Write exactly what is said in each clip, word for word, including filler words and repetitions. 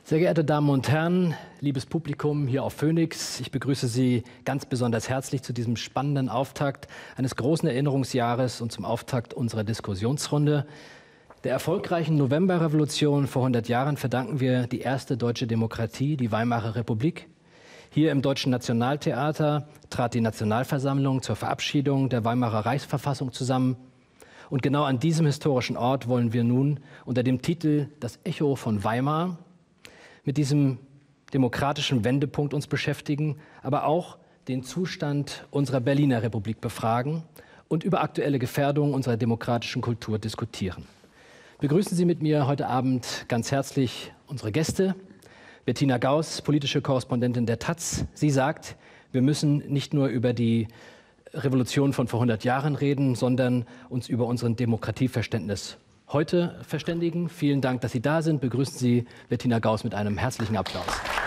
Sehr geehrte Damen und Herren, liebes Publikum hier auf Phoenix, ich begrüße Sie ganz besonders herzlich zu diesem spannenden Auftakt eines großen Erinnerungsjahres und zum Auftakt unserer Diskussionsrunde. Der erfolgreichen Novemberrevolution vor hundert Jahren verdanken wir die erste deutsche Demokratie, die Weimarer Republik. Hier im Deutschen Nationaltheater trat die Nationalversammlung zur Verabschiedung der Weimarer Reichsverfassung zusammen. Und genau an diesem historischen Ort wollen wir nun unter dem Titel »Das Echo von Weimar« mit diesem demokratischen Wendepunkt uns beschäftigen, aber auch den Zustand unserer Berliner Republik befragen und über aktuelle Gefährdungen unserer demokratischen Kultur diskutieren. Begrüßen Sie mit mir heute Abend ganz herzlich unsere Gäste. Bettina Gauss, politische Korrespondentin der Taz. Sie sagt, wir müssen nicht nur über die Revolution von vor hundert Jahren reden, sondern uns über unseren Demokratieverständnis heute verständigen. Vielen Dank, dass Sie da sind. Begrüßen Sie Bettina Gauss mit einem herzlichen Applaus.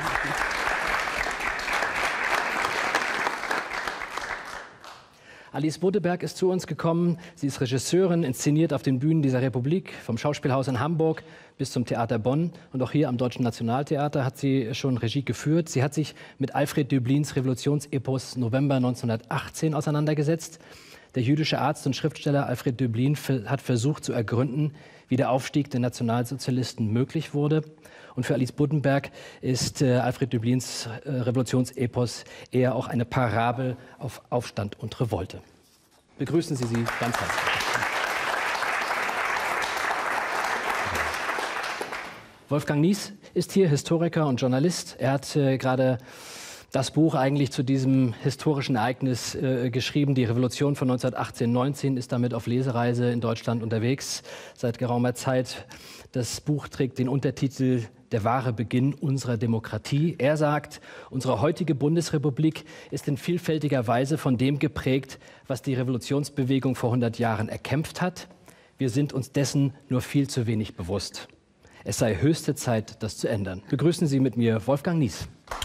Alice Bodeberg ist zu uns gekommen. Sie ist Regisseurin, inszeniert auf den Bühnen dieser Republik, vom Schauspielhaus in Hamburg bis zum Theater Bonn. Und auch hier am Deutschen Nationaltheater hat sie schon Regie geführt. Sie hat sich mit Alfred Döblins Revolutionsepos November neunzehnhundertachtzehn auseinandergesetzt. Der jüdische Arzt und Schriftsteller Alfred Döblin hat versucht zu ergründen, wie der Aufstieg der Nationalsozialisten möglich wurde. Und für Alice Bodeberg ist äh, Alfred Döblins äh, Revolutionsepos eher auch eine Parabel auf Aufstand und Revolte. Begrüßen Sie sie ganz herzlich. Wolfgang Nies ist hier Historiker und Journalist. Er hat äh, gerade das Buch eigentlich zu diesem historischen Ereignis äh, geschrieben. Die Revolution von neunzehnhundertachtzehn neunzehn ist damit auf Lesereise in Deutschland unterwegs seit geraumer Zeit. Das Buch trägt den Untertitel »Der wahre Beginn unserer Demokratie«. Er sagt, unsere heutige Bundesrepublik ist in vielfältiger Weise von dem geprägt, was die Revolutionsbewegung vor hundert Jahren erkämpft hat. Wir sind uns dessen nur viel zu wenig bewusst. Es sei höchste Zeit, das zu ändern. Begrüßen Sie mit mir Wolfgang Nies.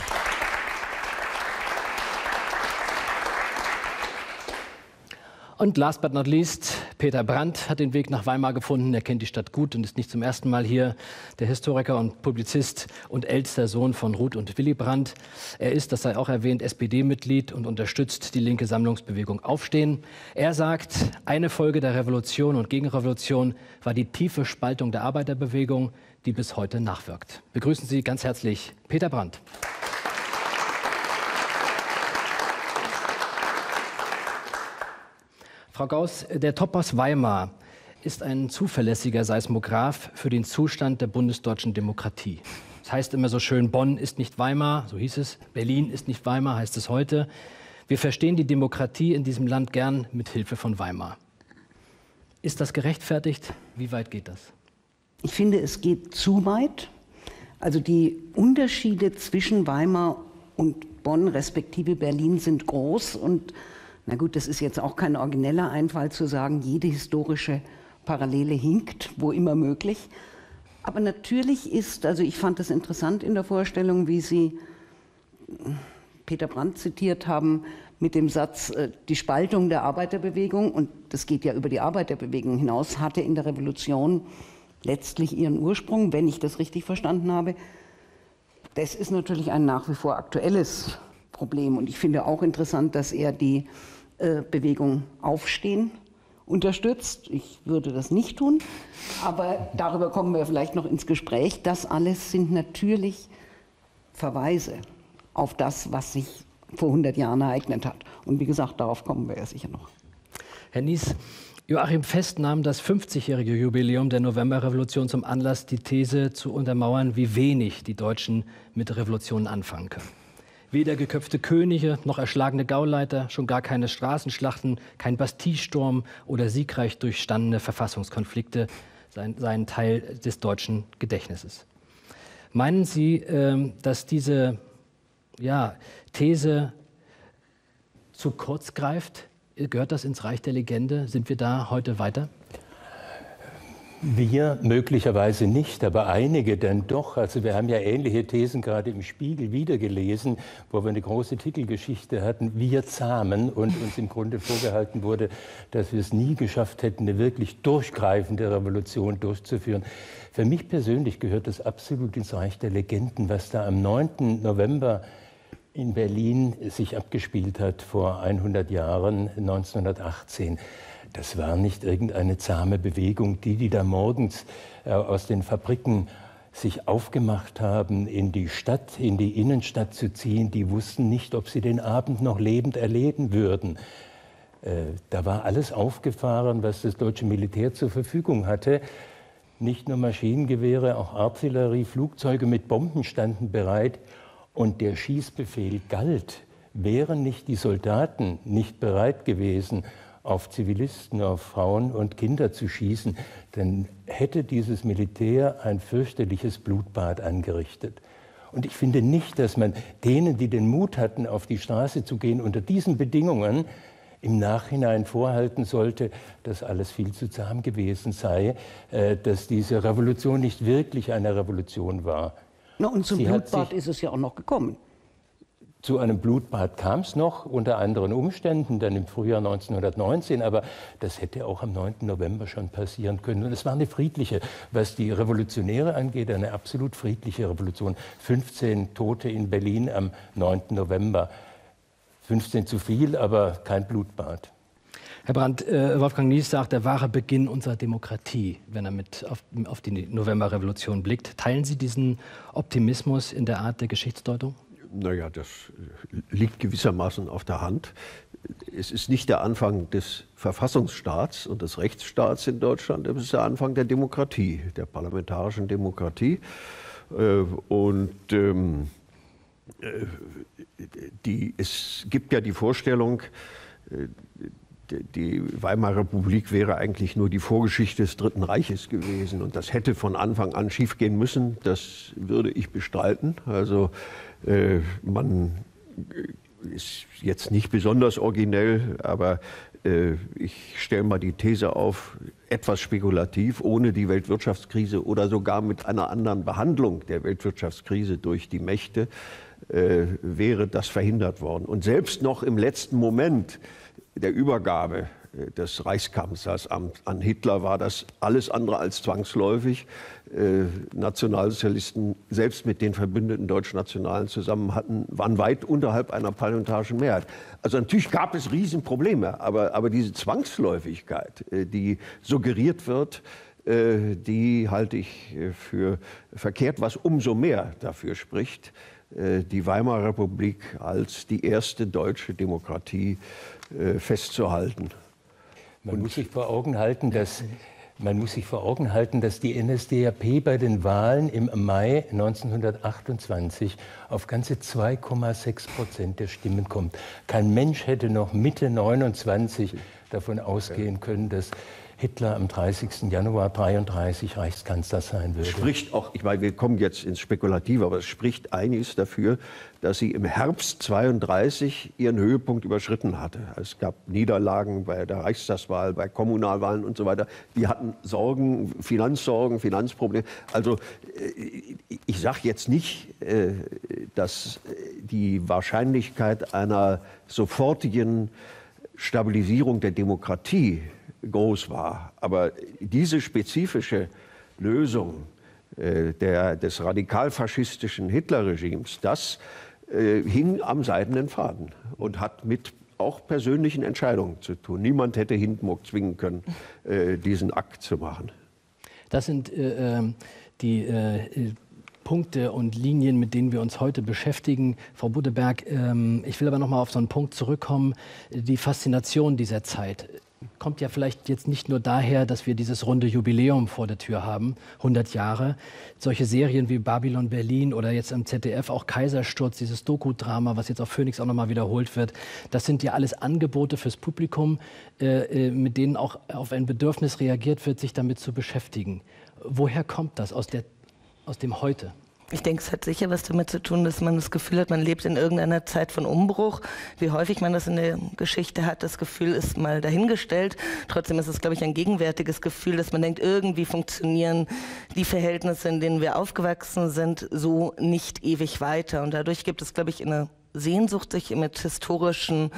Und last but not least, Peter Brandt hat den Weg nach Weimar gefunden. Er kennt die Stadt gut und ist nicht zum ersten Mal hier. Der Historiker und Publizist und ältester Sohn von Ruth und Willy Brandt. Er ist, das sei auch erwähnt, S P D-Mitglied und unterstützt die linke Sammlungsbewegung Aufstehen. Er sagt, eine Folge der Revolution und Gegenrevolution war die tiefe Spaltung der Arbeiterbewegung, die bis heute nachwirkt. Begrüßen Sie ganz herzlich Peter Brandt. Frau Gauss, der Topos Weimar ist ein zuverlässiger Seismograph für den Zustand der bundesdeutschen Demokratie. Das heißt immer so schön, Bonn ist nicht Weimar, so hieß es, Berlin ist nicht Weimar, heißt es heute. Wir verstehen die Demokratie in diesem Land gern mit Hilfe von Weimar. Ist das gerechtfertigt? Wie weit geht das? Ich finde, es geht zu weit. Also die Unterschiede zwischen Weimar und Bonn respektive Berlin sind groß und na gut, das ist jetzt auch kein origineller Einfall zu sagen, jede historische Parallele hinkt, wo immer möglich. Aber natürlich ist, also ich fand das interessant in der Vorstellung, wie Sie Peter Brandt zitiert haben, mit dem Satz, die Spaltung der Arbeiterbewegung, und das geht ja über die Arbeiterbewegung hinaus, hatte in der Revolution letztlich ihren Ursprung, wenn ich das richtig verstanden habe. Das ist natürlich ein nach wie vor aktuelles Problem. Und ich finde auch interessant, dass er die äh, Bewegung Aufstehen unterstützt. Ich würde das nicht tun, aber darüber kommen wir vielleicht noch ins Gespräch. Das alles sind natürlich Verweise auf das, was sich vor hundert Jahren ereignet hat. Und wie gesagt, darauf kommen wir ja sicher noch. Herr Nies, Joachim Fest nahm das fünfzigjährige Jubiläum der Novemberrevolution zum Anlass, die These zu untermauern, wie wenig die Deutschen mit Revolutionen anfangen können. Weder geköpfte Könige noch erschlagene Gauleiter, schon gar keine Straßenschlachten, kein Bastillesturm oder siegreich durchstandene Verfassungskonflikte seien, seien Teil des deutschen Gedächtnisses. Meinen Sie, äh, dass diese ja, These zu kurz greift? Gehört das ins Reich der Legende? Sind wir da heute weiter? Wir möglicherweise nicht, aber einige dann doch. Also wir haben ja ähnliche Thesen gerade im Spiegel wieder gelesen, wo wir eine große Titelgeschichte hatten, wir Zahmen, und uns im Grunde vorgehalten wurde, dass wir es nie geschafft hätten, eine wirklich durchgreifende Revolution durchzuführen. Für mich persönlich gehört das absolut ins Reich der Legenden, was da am neunten November in Berlin sich abgespielt hat vor hundert Jahren, neunzehnhundertachtzehn. Das war nicht irgendeine zahme Bewegung. Die, die da morgens äh, aus den Fabriken sich aufgemacht haben, in die Stadt, in die Innenstadt zu ziehen, die wussten nicht, ob sie den Abend noch lebend erleben würden. Äh, da war alles aufgefahren, was das deutsche Militär zur Verfügung hatte. Nicht nur Maschinengewehre, auch Artillerie, Flugzeuge mit Bomben standen bereit. Und der Schießbefehl galt. Wären nicht die Soldaten nicht bereit gewesen, auf Zivilisten, auf Frauen und Kinder zu schießen, dann hätte dieses Militär ein fürchterliches Blutbad angerichtet. Und ich finde nicht, dass man denen, die den Mut hatten, auf die Straße zu gehen, unter diesen Bedingungen im Nachhinein vorhalten sollte, dass alles viel zu zahm gewesen sei, dass diese Revolution nicht wirklich eine Revolution war. Na, und zum Sie Blutbad ist es ja auch noch gekommen. Zu einem Blutbad kam es noch, unter anderen Umständen, dann im Frühjahr neunzehnhundertneunzehn, aber das hätte auch am neunten November schon passieren können. Und es war eine friedliche, was die Revolutionäre angeht, eine absolut friedliche Revolution. fünfzehn Tote in Berlin am neunten November. fünfzehn zu viel, aber kein Blutbad. Herr Brandt, äh, Wolfgang Nies sagt, der wahre Beginn unserer Demokratie, wenn er mit auf, auf die Novemberrevolution blickt. Teilen Sie diesen Optimismus in der Art der Geschichtsdeutung? Naja, das liegt gewissermaßen auf der Hand. Es ist nicht der Anfang des Verfassungsstaats und des Rechtsstaats in Deutschland, es ist der Anfang der Demokratie, der parlamentarischen Demokratie. Und ähm, die, es gibt ja die Vorstellung, die Weimarer Republik wäre eigentlich nur die Vorgeschichte des Dritten Reiches gewesen. Und das hätte von Anfang an schiefgehen müssen. Das würde ich bestreiten. Also äh, man ist jetzt nicht besonders originell, aber äh, ich stelle mal die These auf, etwas spekulativ, ohne die Weltwirtschaftskrise oder sogar mit einer anderen Behandlung der Weltwirtschaftskrise durch die Mächte äh, wäre das verhindert worden. Und selbst noch im letzten Moment der Übergabe des Reichskanzlersamts an Hitler war das alles andere als zwangsläufig. Äh, Nationalsozialisten, selbst mit den verbündeten Deutschnationalen zusammen hatten, waren weit unterhalb einer parlamentarischen Mehrheit. Also natürlich gab es Riesenprobleme, aber, aber diese Zwangsläufigkeit, äh, die suggeriert wird, äh, die halte ich für verkehrt, was umso mehr dafür spricht, äh, die Weimarer Republik als die erste deutsche Demokratie äh, festzuhalten. Man muss sich vor Augen halten, dass, man muss sich vor Augen halten, dass die N S D A P bei den Wahlen im Mai neunzehnhundertachtundzwanzig auf ganze zwei Komma sechs Prozent der Stimmen kommt. Kein Mensch hätte noch Mitte neunundzwanzig davon ausgehen können, dass Hitler am dreißigsten Januar dreiunddreißig Reichskanzler sein würde. Spricht auch, ich meine, wir kommen jetzt ins Spekulative, aber es spricht einiges dafür, dass sie im Herbst zweiunddreißig ihren Höhepunkt überschritten hatte. Es gab Niederlagen bei der Reichstagswahl, bei Kommunalwahlen und so weiter. Die hatten Sorgen, Finanzsorgen, Finanzprobleme. Also ich sage jetzt nicht, dass die Wahrscheinlichkeit einer sofortigen Stabilisierung der Demokratie groß war. Aber diese spezifische Lösung äh, der, des radikalfaschistischen Hitlerregimes, das äh, hing am seidenen Faden und hat mit auch persönlichen Entscheidungen zu tun. Niemand hätte Hindenburg zwingen können, äh, diesen Akt zu machen. Das sind äh, die äh, Punkte und Linien, mit denen wir uns heute beschäftigen. Frau Buddeberg, ähm, ich will aber noch mal auf so einen Punkt zurückkommen, die Faszination dieser Zeit. Kommt ja vielleicht jetzt nicht nur daher, dass wir dieses runde Jubiläum vor der Tür haben, hundert Jahre. Solche Serien wie Babylon Berlin oder jetzt am Z D F auch Kaisersturz, dieses Doku-Drama, was jetzt auf Phoenix auch nochmal wiederholt wird. Das sind ja alles Angebote fürs Publikum, äh, mit denen auch auf ein Bedürfnis reagiert wird, sich damit zu beschäftigen. Woher kommt das aus, der, aus dem Heute? Ich denke, es hat sicher was damit zu tun, dass man das Gefühl hat, man lebt in irgendeiner Zeit von Umbruch. Wie häufig man das in der Geschichte hat, das Gefühl ist mal dahingestellt. Trotzdem ist es, glaube ich, ein gegenwärtiges Gefühl, dass man denkt, irgendwie funktionieren die Verhältnisse, in denen wir aufgewachsen sind, so nicht ewig weiter. Und dadurch gibt es, glaube ich, eine Sehnsucht, sich mit historischen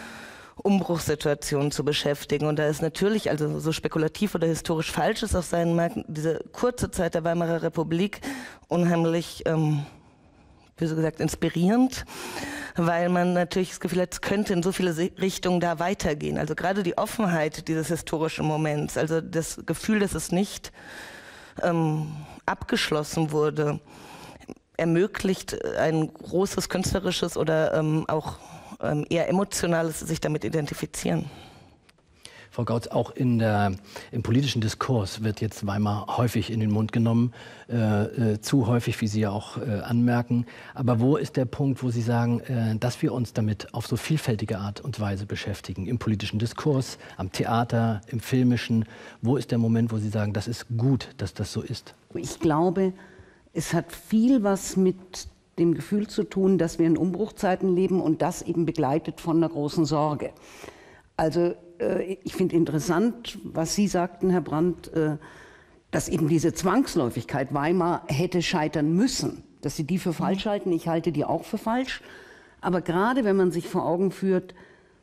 Umbruchssituationen zu beschäftigen. Und da ist natürlich, also so spekulativ oder historisch falsch es auch sein mag, diese kurze Zeit der Weimarer Republik unheimlich, ähm, wie so gesagt, inspirierend, weil man natürlich das Gefühl hat, es könnte in so viele Richtungen da weitergehen. Also gerade die Offenheit dieses historischen Moments, also das Gefühl, dass es nicht ähm, abgeschlossen wurde, ermöglicht ein großes künstlerisches oder ähm, auch eher emotionales sich damit identifizieren. Frau Gautz, auch in der, im politischen Diskurs wird jetzt Weimar häufig in den Mund genommen, äh, äh, zu häufig, wie Sie ja auch äh, anmerken. Aber wo ist der Punkt, wo Sie sagen, äh, dass wir uns damit auf so vielfältige Art und Weise beschäftigen? Im politischen Diskurs, am Theater, im Filmischen. Wo ist der Moment, wo Sie sagen, das ist gut, dass das so ist? Ich glaube, es hat viel was mit dem Gefühl zu tun, dass wir in Umbruchzeiten leben und das eben begleitet von einer großen Sorge. Also äh, ich finde interessant, was Sie sagten, Herr Brandt, äh, dass eben diese Zwangsläufigkeit Weimar hätte scheitern müssen, dass Sie die für falsch halten. Ich halte die auch für falsch. Aber gerade wenn man sich vor Augen führt,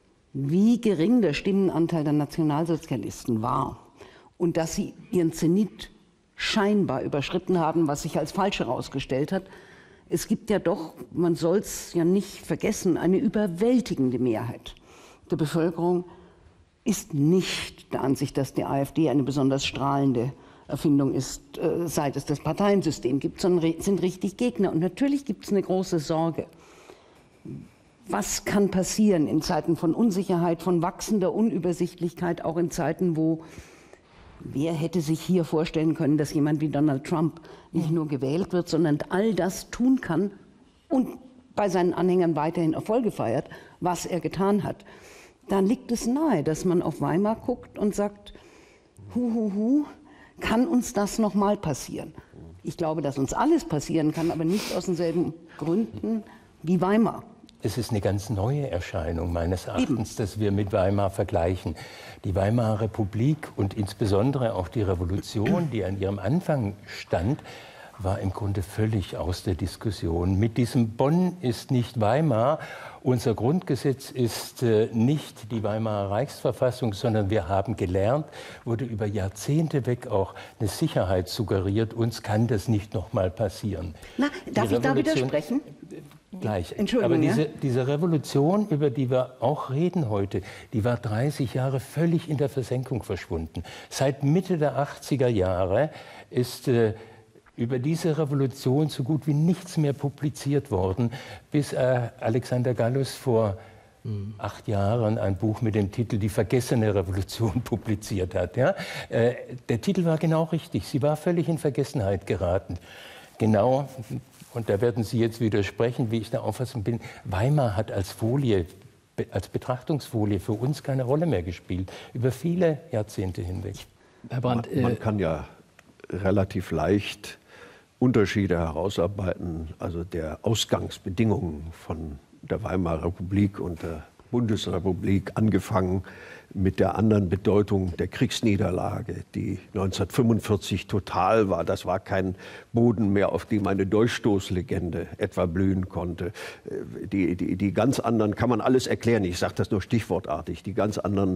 wie gering der Stimmenanteil der Nationalsozialisten war und dass sie ihren Zenit scheinbar überschritten haben, was sich als falsch herausgestellt hat. Es gibt ja doch, man soll es ja nicht vergessen, eine überwältigende Mehrheit der Bevölkerung ist nicht der Ansicht, dass die AfD eine besonders strahlende Erfindung ist, äh, seit es das Parteiensystem gibt, sondern sind richtig Gegner. Und natürlich gibt es eine große Sorge. Was kann passieren in Zeiten von Unsicherheit, von wachsender Unübersichtlichkeit, auch in Zeiten, wo wer hätte sich hier vorstellen können, dass jemand wie Donald Trump nicht nur gewählt wird, sondern all das tun kann und bei seinen Anhängern weiterhin Erfolge feiert, was er getan hat. Dann liegt es nahe, dass man auf Weimar guckt und sagt, hu, hu, hu, kann uns das nochmal passieren? Ich glaube, dass uns alles passieren kann, aber nicht aus denselben Gründen wie Weimar. Es ist eine ganz neue Erscheinung meines Erachtens, dass wir mit Weimar vergleichen. Die Weimarer Republik und insbesondere auch die Revolution, die an ihrem Anfang stand, war im Grunde völlig aus der Diskussion. Mit diesem Bonn ist nicht Weimar. Unser Grundgesetz ist äh, nicht die Weimarer Reichsverfassung, sondern wir haben gelernt, wurde über Jahrzehnte weg auch eine Sicherheit suggeriert. Uns kann das nicht noch mal passieren. Na, darf ich da widersprechen? Gleich. Entschuldigung, Aber diese, ja? diese Revolution, über die wir auch reden heute, die war dreißig Jahre völlig in der Versenkung verschwunden. Seit Mitte der achtziger Jahre ist äh, über diese Revolution so gut wie nichts mehr publiziert worden, bis äh, Alexander Gallus vor mhm. acht Jahren ein Buch mit dem Titel Die vergessene Revolution publiziert hat. Ja? Äh, der Titel war genau richtig. Sie war völlig in Vergessenheit geraten. Genau. Und da werden Sie jetzt widersprechen, wie ich der Auffassung bin, Weimar hat als Folie, als Betrachtungsfolie für uns keine Rolle mehr gespielt, über viele Jahrzehnte hinweg. Herr Brandt, man, man kann ja relativ leicht Unterschiede herausarbeiten, also der Ausgangsbedingungen von der Weimarer Republik und der Bundesrepublik, angefangen mit der anderen Bedeutung der Kriegsniederlage, die neunzehnhundertfünfundvierzig total war. Das war kein Boden mehr, auf dem eine Durchstoßlegende etwa blühen konnte. Die, die, die ganz anderen, kann man alles erklären, ich sage das nur stichwortartig, die ganz anderen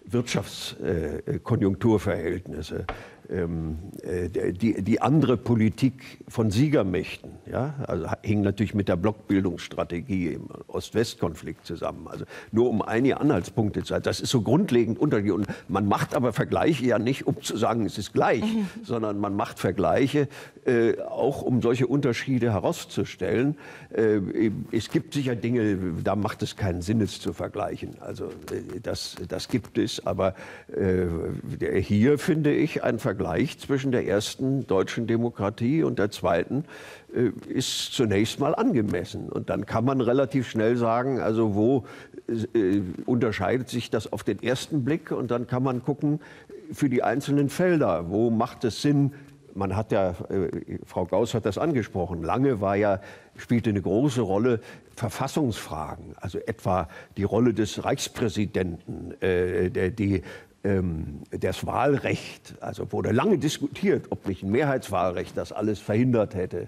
Wirtschaftskonjunkturverhältnisse, ähm, die, die andere Politik von Siegermächten, ja, also hing natürlich mit der Blockbildungsstrategie im Ost-West-Konflikt zusammen. Also nur um einige Anhaltspunkte zu sagen, das ist so grundlegend unterschiedlich. Und man macht aber Vergleiche ja nicht, um zu sagen, es ist gleich, mhm. sondern man macht Vergleiche äh, auch, um solche Unterschiede herauszustellen. Äh, es gibt sicher Dinge, da macht es keinen Sinn, es zu vergleichen. Also äh, das, das gibt es, aber äh, hier finde ich ein Vergleich zwischen der ersten deutschen Demokratie und der zweiten äh, ist zunächst mal angemessen. Und dann kann man relativ schnell sagen, also wo äh, unterscheidet sich das auf den ersten Blick? Und dann kann man gucken für die einzelnen Felder, wo macht es Sinn, man hat ja, äh, Frau Gauss hat das angesprochen, lange war ja, spielte eine große Rolle Verfassungsfragen, also etwa die Rolle des Reichspräsidenten, äh, der, die, ähm, das Wahlrecht, also wurde lange diskutiert, ob nicht ein Mehrheitswahlrecht das alles verhindert hätte.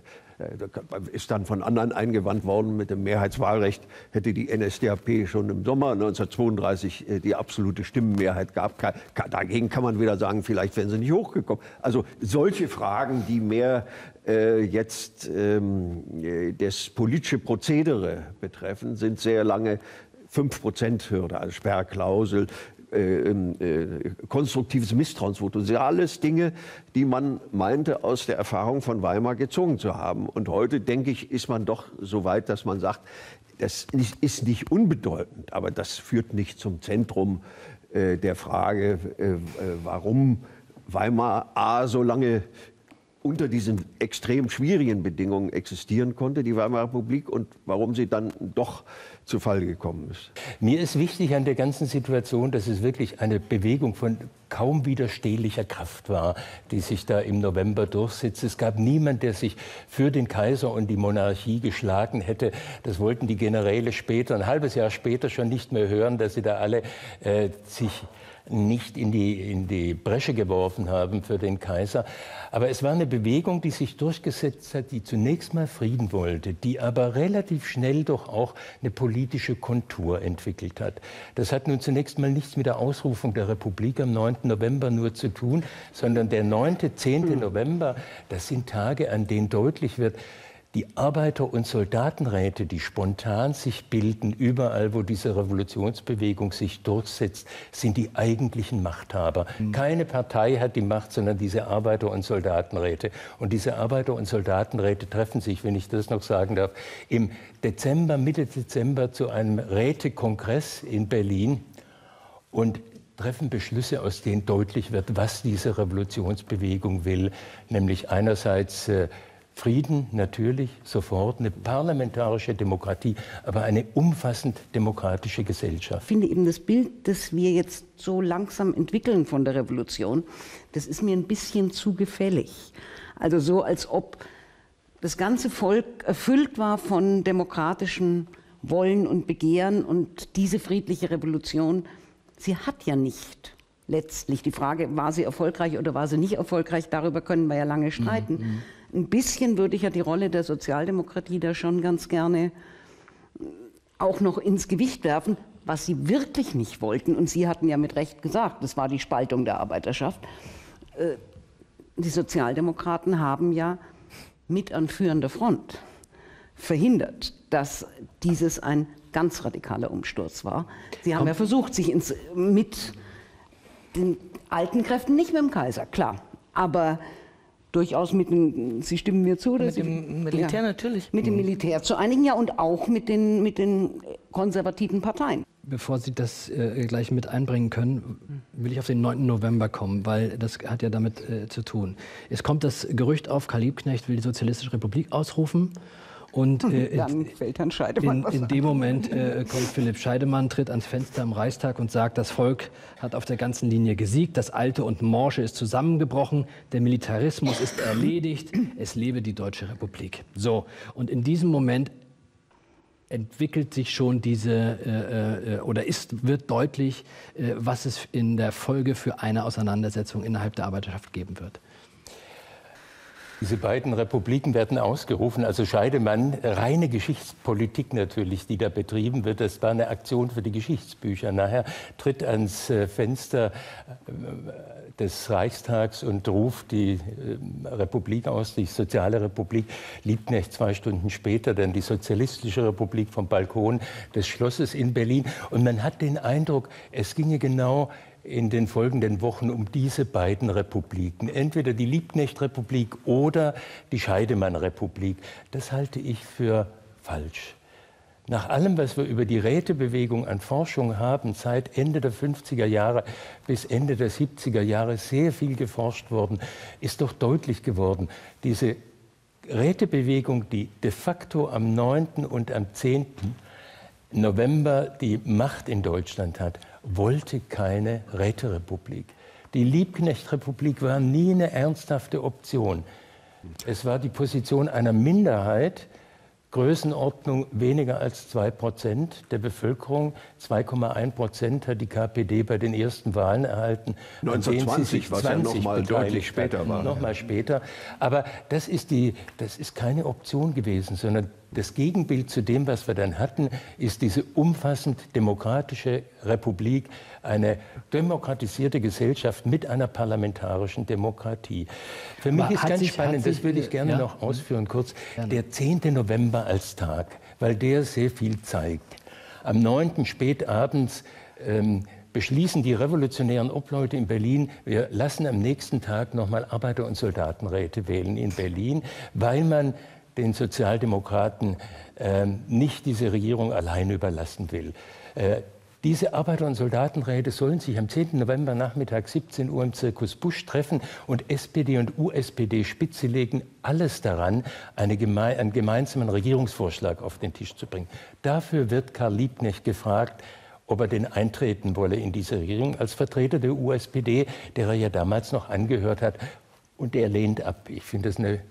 Da ist dann von anderen eingewandt worden, mit dem Mehrheitswahlrecht hätte die N S D A P schon im Sommer neunzehnhundertzweiunddreißig die absolute Stimmenmehrheit gehabt. Dagegen kann man wieder sagen, vielleicht wären sie nicht hochgekommen. Also solche Fragen, die mehr äh, jetzt ähm, das politische Prozedere betreffen, sind sehr lange fünf Prozent Hürde, also Sperrklausel, Äh, äh, konstruktives Misstrauensvotum. Das sind alles Dinge, die man meinte, aus der Erfahrung von Weimar gezogen zu haben. Und heute, denke ich, ist man doch so weit, dass man sagt, das ist nicht unbedeutend, aber das führt nicht zum Zentrum äh, der Frage, äh, warum Weimar A so lange unter diesen extrem schwierigen Bedingungen existieren konnte, die Weimarer Republik, und warum sie dann doch zu Fall gekommen ist. Mir ist wichtig an der ganzen Situation, dass es wirklich eine Bewegung von kaum widerstehlicher Kraft war, die sich da im November durchsetzt. Es gab niemand, der sich für den Kaiser und die Monarchie geschlagen hätte. Das wollten die Generäle später, ein halbes Jahr später schon nicht mehr hören, dass sie da alle äh, sich nicht in die, in die Bresche geworfen haben für den Kaiser. Aber es war eine Bewegung, die sich durchgesetzt hat, die zunächst mal Frieden wollte, die aber relativ schnell doch auch eine politische Kontur entwickelt hat. Das hat nun zunächst mal nichts mit der Ausrufung der Republik am neunten November nur zu tun, sondern der neunte, zehnte November, das sind Tage, an denen deutlich wird, die Arbeiter- und Soldatenräte, die spontan sich bilden, überall, wo diese Revolutionsbewegung sich durchsetzt, sind die eigentlichen Machthaber. Mhm. Keine Partei hat die Macht, sondern diese Arbeiter- und Soldatenräte. Und diese Arbeiter- und Soldatenräte treffen sich, wenn ich das noch sagen darf, im Dezember, Mitte Dezember zu einem Rätekongress in Berlin und treffen Beschlüsse, aus denen deutlich wird, was diese Revolutionsbewegung will. Nämlich einerseits äh, Frieden natürlich, sofort, eine parlamentarische Demokratie, aber eine umfassend demokratische Gesellschaft. Ich finde eben das Bild, das wir jetzt so langsam entwickeln von der Revolution, das ist mir ein bisschen zu gefällig. Also so, als ob das ganze Volk erfüllt war von demokratischen Wollen und Begehren, und diese friedliche Revolution, sie hat ja nicht letztlich, die Frage, war sie erfolgreich oder war sie nicht erfolgreich, darüber können wir ja lange streiten. Mhm. Ein bisschen würde ich ja die Rolle der Sozialdemokratie da schon ganz gerne auch noch ins Gewicht werfen, was sie wirklich nicht wollten. Und Sie hatten ja mit Recht gesagt, das war die Spaltung der Arbeiterschaft. Die Sozialdemokraten haben ja mit an führender Front verhindert, dass dieses ein ganz radikaler Umsturz war. Sie haben Komm. ja versucht, sich ins, mit den alten Kräften, nicht mit dem Kaiser, klar, aber durchaus mit dem, Sie stimmen mir zu? Oder mit Sie, dem Militär ja, natürlich. Mit dem Militär zu einigen, ja, und auch mit den, mit den konservativen Parteien. Bevor Sie das äh, gleich mit einbringen können, will ich auf den neunten November kommen, weil das hat ja damit äh, zu tun. Es kommt das Gerücht auf, Karl Liebknecht will die Sozialistische Republik ausrufen. Und äh, dann fällt Herrn Scheidemann in, in dem Moment äh, kommt Philipp Scheidemann, tritt ans Fenster im Reichstag und sagt, das Volk hat auf der ganzen Linie gesiegt, das Alte und Morsche ist zusammengebrochen, der Militarismus ist erledigt, es lebe die Deutsche Republik. So, und in diesem Moment entwickelt sich schon diese, äh, äh, oder ist, wird deutlich, äh, was es in der Folge für eine Auseinandersetzung innerhalb der Arbeiterschaft geben wird. Diese beiden Republiken werden ausgerufen, also Scheidemann, reine Geschichtspolitik natürlich, die da betrieben wird. Das war eine Aktion für die Geschichtsbücher. Nachher tritt ans Fenster des Reichstags und ruft die Republik aus, die soziale Republik. Liebknecht zwei Stunden später dann die sozialistische Republik vom Balkon des Schlosses in Berlin. Und man hat den Eindruck, es ginge genau in den folgenden Wochen um diese beiden Republiken. Entweder die Liebknecht-Republik oder die Scheidemann-Republik. Das halte ich für falsch. Nach allem, was wir über die Rätebewegung an Forschung haben, seit Ende der fünfziger Jahre bis Ende der siebziger Jahre sehr viel geforscht worden, ist doch deutlich geworden, diese Rätebewegung, die de facto am neunten und am zehnten November die Macht in Deutschland hat, wollte keine Räterepublik. Die Liebknecht-Republik war nie eine ernsthafte Option. Es war die Position einer Minderheit, Größenordnung weniger als zwei Prozent der Bevölkerung. zwei Komma eins Prozent hat die K P D bei den ersten Wahlen erhalten. neunzehnhundertzwanzig, was ja noch mal deutlich später war. Noch mal später. Aber das ist, die, das ist keine Option gewesen, sondern das Gegenbild zu dem, was wir dann hatten, ist diese umfassend demokratische Republik, eine demokratisierte Gesellschaft mit einer parlamentarischen Demokratie. Für mich Aber ist hat ganz sich- spannend, hat sich- das will ich gerne ja. noch ausführen kurz, Gerne. der zehnte November als Tag, weil der sehr viel zeigt. Am neunten spätabends ähm, beschließen die revolutionären Obleute in Berlin, wir lassen am nächsten Tag nochmal Arbeiter- und Soldatenräte wählen in Berlin, weil man den Sozialdemokraten äh, nicht diese Regierung allein überlassen will. Äh, diese Arbeiter- und Soldatenräte sollen sich am zehnten November Nachmittag siebzehn Uhr im Zirkus Busch treffen und S P D und U S P D-Spitze legen alles daran, eine geme einen gemeinsamen Regierungsvorschlag auf den Tisch zu bringen. Dafür wird Karl Liebknecht gefragt, ob er denn eintreten wolle in diese Regierung als Vertreter der U S P D, der er ja damals noch angehört hat. Und er lehnt ab. Ich finde das eine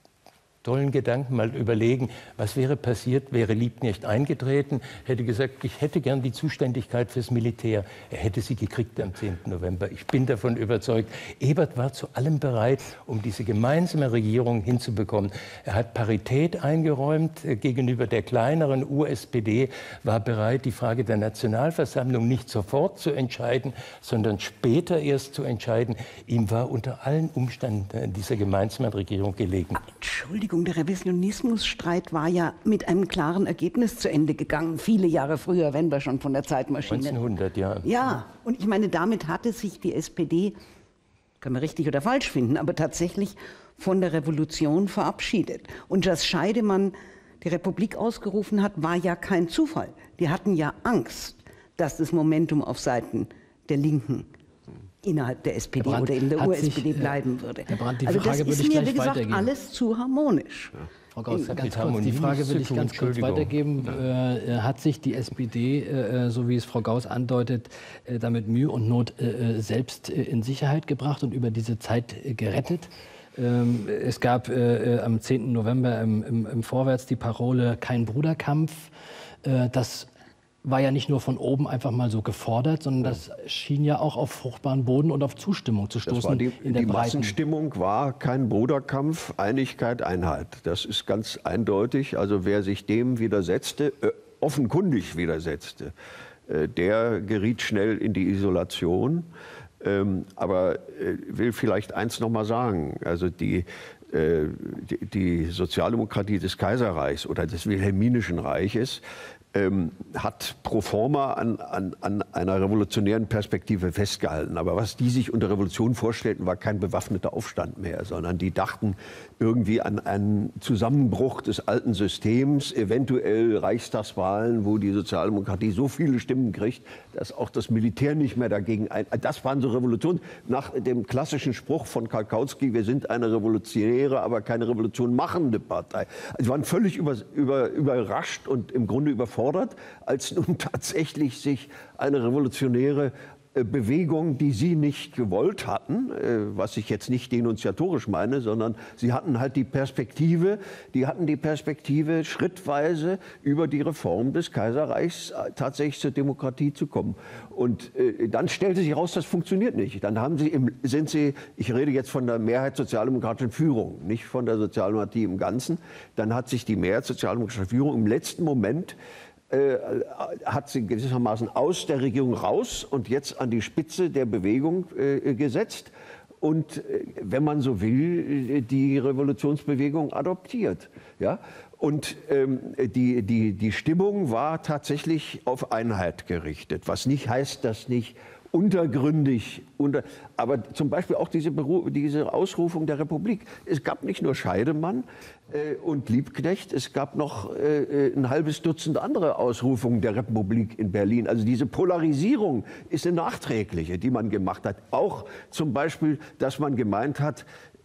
tollen Gedanken, mal überlegen, was wäre passiert, wäre Liebknecht eingetreten, hätte gesagt, ich hätte gern die Zuständigkeit fürs Militär. Er hätte sie gekriegt am zehnten November. Ich bin davon überzeugt. Ebert war zu allem bereit, um diese gemeinsame Regierung hinzubekommen. Er hat Parität eingeräumt äh, gegenüber der kleineren U S P D, war bereit, die Frage der Nationalversammlung nicht sofort zu entscheiden, sondern später erst zu entscheiden. Ihm war unter allen Umständen äh, dieser gemeinsamen Regierung gelegen. Entschuldigung, der Revisionismusstreit war ja mit einem klaren Ergebnis zu Ende gegangen. Viele Jahre früher, wenn wir schon von der Zeitmaschine. neunzehnhundert, ja. Ja, und ich meine, damit hatte sich die S P D, können wir richtig oder falsch finden, aber tatsächlich von der Revolution verabschiedet. Und dass Scheidemann die Republik ausgerufen hat, war ja kein Zufall. Die hatten ja Angst, dass das Momentum auf Seiten der Linken innerhalb der S P D Brandt, oder in der hat U S P D sich, äh, bleiben würde. Herr Brandt, die also Frage das würde ist ich mir, gleich wie gesagt, weitergeben. alles zu harmonisch. Frau Gauss, Mit ganz kurz, Harmonie die Frage nichts will zu ich tun, ganz kurz Entschuldigung. weitergeben. Äh, hat sich die S P D, äh, so wie es Frau Gauss andeutet, äh, damit Mühe und Not äh, selbst äh, in Sicherheit gebracht und über diese Zeit äh, gerettet? Ähm, es gab äh, am zehnten November im, im, im Vorwärts die Parole "Kein Bruderkampf". Äh, das war ja nicht nur von oben einfach mal so gefordert, sondern das schien ja auch auf fruchtbaren Boden und auf Zustimmung zu Das stoßen war die, in der die breiten. Massenstimmung war kein Bruderkampf, Einigkeit, Einheit. Das ist ganz eindeutig. Also wer sich dem widersetzte, äh, offenkundig widersetzte, äh, der geriet schnell in die Isolation. Ähm, aber äh, will vielleicht eins noch mal sagen. Also die, äh, die, die Sozialdemokratie des Kaiserreichs oder des Wilhelminischen Reiches Ähm, hat pro forma an, an, an einer revolutionären Perspektive festgehalten. Aber was die sich unter Revolution vorstellten, war kein bewaffneter Aufstand mehr, sondern die dachten irgendwie an einen Zusammenbruch des alten Systems, eventuell Reichstagswahlen, wo die Sozialdemokratie so viele Stimmen kriegt, dass auch das Militär nicht mehr dagegen ein... Das waren so Revolutionen nach dem klassischen Spruch von Karl Kautsky, wir sind eine revolutionäre, aber keine Revolution machende Partei. Sie waren völlig über, über, überrascht und im Grunde überfordert, als nun tatsächlich sich eine revolutionäre Bewegung, die sie nicht gewollt hatten, was ich jetzt nicht denunziatorisch meine, sondern sie hatten halt die Perspektive, die hatten die Perspektive, schrittweise über die Reform des Kaiserreichs tatsächlich zur Demokratie zu kommen. Und dann stellte sich heraus, das funktioniert nicht. Dann haben sie im, sind sie, ich rede jetzt von der Mehrheit sozialdemokratischen Führung, nicht von der Sozialdemokratie im Ganzen, dann hat sich die Mehrheit sozialdemokratischer Führung im letzten Moment Äh, hat sie gewissermaßen aus der Regierung raus und jetzt an die Spitze der Bewegung äh, gesetzt und, äh, wenn man so will, die Revolutionsbewegung adoptiert. Ja? Und ähm, die, die, die Stimmung war tatsächlich auf Einheit gerichtet, was nicht heißt, dass nicht untergründig, unter, aber zum Beispiel auch diese, Beru diese Ausrufung der Republik. Es gab nicht nur Scheidemann äh, und Liebknecht, es gab noch äh, ein halbes Dutzend andere Ausrufungen der Republik in Berlin. Also diese Polarisierung ist eine nachträgliche, die man gemacht hat. Auch zum Beispiel, dass man gemeint hat,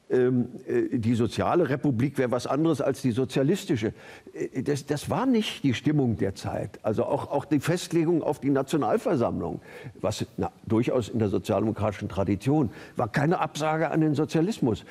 die soziale Republik wäre was anderes als die sozialistische. Das, das war nicht die Stimmung der Zeit. Also auch, auch die Festlegung auf die Nationalversammlung, was na, durchaus in der sozialdemokratischen Tradition war, keine Absage an den Sozialismus.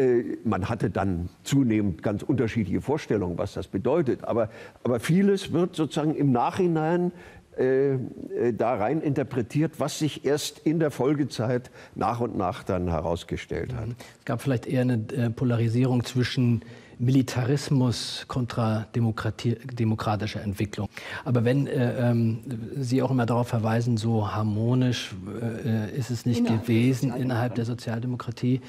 Man hatte dann zunehmend ganz unterschiedliche Vorstellungen, was das bedeutet. Aber, aber vieles wird sozusagen im Nachhinein Äh, da rein interpretiert, was sich erst in der Folgezeit nach und nach dann herausgestellt hat. Es gab vielleicht eher eine äh, Polarisierung zwischen Militarismus kontra Demokratie, demokratischer Entwicklung. Aber wenn äh, ähm, Sie auch immer darauf verweisen, so harmonisch äh, ist es nicht innerhalb gewesen innerhalb der Sozialdemokratie,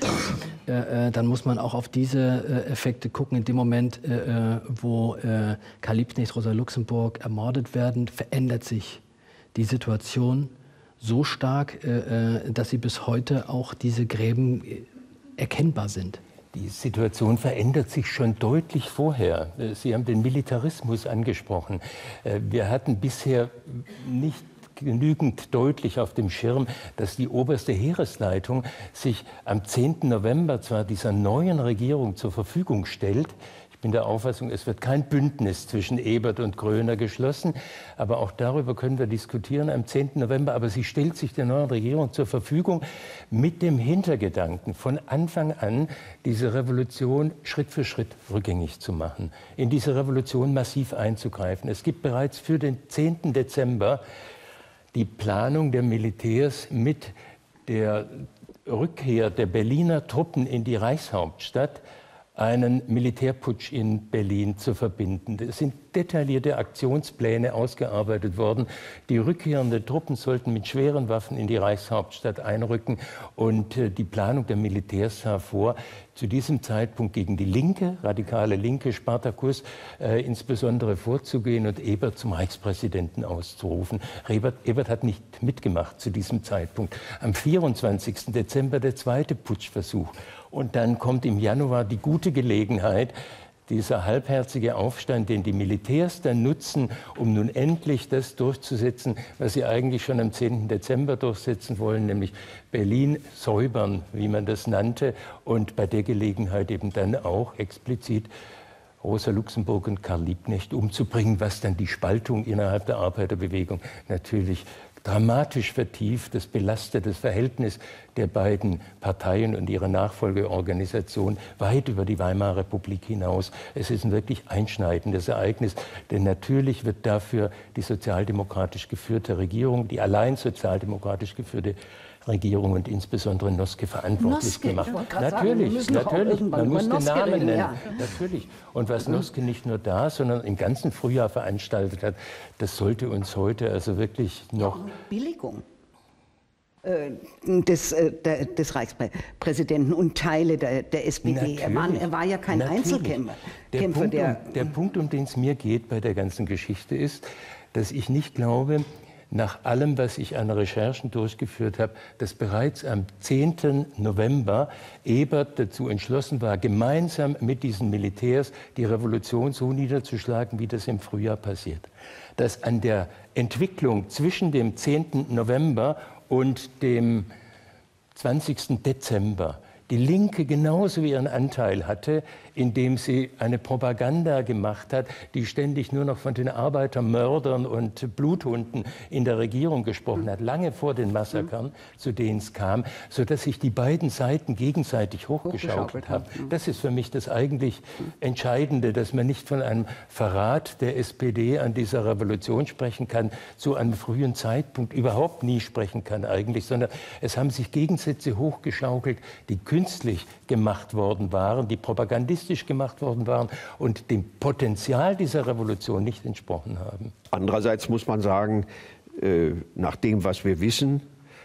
äh, äh, dann muss man auch auf diese äh, Effekte gucken. In dem Moment, äh, wo äh, Karl Liebknecht, Rosa Luxemburg ermordet werden, verändert sich die Situation so stark, äh, dass sie bis heute auch diese Gräben erkennbar sind. Die Situation verändert sich schon deutlich vorher. Sie haben den Militarismus angesprochen. Wir hatten bisher nicht genügend deutlich auf dem Schirm, dass die oberste Heeresleitung sich am zehnten November zwar dieser neuen Regierung zur Verfügung stellt. Ich bin der Auffassung, es wird kein Bündnis zwischen Ebert und Groener geschlossen. Aber auch darüber können wir diskutieren am zehnten November. Aber sie stellt sich der neuen Regierung zur Verfügung mit dem Hintergedanken, von Anfang an diese Revolution Schritt für Schritt rückgängig zu machen, in diese Revolution massiv einzugreifen. Es gibt bereits für den zehnten Dezember die Planung der Militärs mit der Rückkehr der Berliner Truppen in die Reichshauptstadt, einen Militärputsch in Berlin zu verbinden. Es sind detaillierte Aktionspläne ausgearbeitet worden. Die rückkehrenden Truppen sollten mit schweren Waffen in die Reichshauptstadt einrücken. Und äh, die Planung der Militärs sah vor, zu diesem Zeitpunkt gegen die Linke, radikale Linke, Spartakus, äh, insbesondere vorzugehen und Ebert zum Reichspräsidenten auszurufen. Ebert, Ebert hat nicht mitgemacht zu diesem Zeitpunkt. Am vierundzwanzigsten Dezember der zweite Putschversuch. Und dann kommt im Januar die gute Gelegenheit, dieser halbherzige Aufstand, den die Militärs dann nutzen, um nun endlich das durchzusetzen, was sie eigentlich schon am zehnten Dezember durchsetzen wollen, nämlich Berlin säubern, wie man das nannte, und bei der Gelegenheit eben dann auch explizit Rosa Luxemburg und Karl Liebknecht umzubringen, was dann die Spaltung innerhalb der Arbeiterbewegung natürlich dramatisch vertieft, das belastet das Verhältnis der beiden Parteien und ihrer Nachfolgeorganisation weit über die Weimarer Republik hinaus. Es ist ein wirklich einschneidendes Ereignis, denn natürlich wird dafür die sozialdemokratisch geführte Regierung, die allein sozialdemokratisch geführte Regierung und insbesondere Noske verantwortlich Noske, gemacht. Natürlich, sagen, natürlich. Man muss den Namen reden, nennen. ja. Natürlich. Und was Noske nicht nur da, sondern im ganzen Frühjahr veranstaltet hat, das sollte uns heute also wirklich noch... Billigung äh, des, äh, der, des Reichspräsidenten und Teile der, der S P D. Er war, er war ja kein Natürlich. Einzelkämpfer. Der, Kämpfer, Punkt, der, um, der Punkt, um den es mir geht bei der ganzen Geschichte ist, dass ich nicht glaube, nach allem, was ich an Recherchen durchgeführt habe, dass bereits am zehnten November Ebert dazu entschlossen war, gemeinsam mit diesen Militärs die Revolution so niederzuschlagen, wie das im Frühjahr passiert. Dass an der Entwicklung zwischen dem zehnten November und dem zwanzigsten Dezember die Linke genauso ihren Anteil hatte, indem sie eine Propaganda gemacht hat, die ständig nur noch von den Arbeitermördern und Bluthunden in der Regierung gesprochen hat, lange vor den Massakern, zu denen es kam, sodass sich die beiden Seiten gegenseitig hochgeschaukelt haben. Das ist für mich das eigentlich Entscheidende, dass man nicht von einem Verrat der S P D an dieser Revolution sprechen kann, zu einem frühen Zeitpunkt überhaupt nie sprechen kann eigentlich, sondern es haben sich Gegensätze hochgeschaukelt, die künstlich gemacht worden waren, die propagandistisch gemacht worden waren und dem Potenzial dieser Revolution nicht entsprochen haben. Andererseits muss man sagen, äh, nach dem, was wir wissen,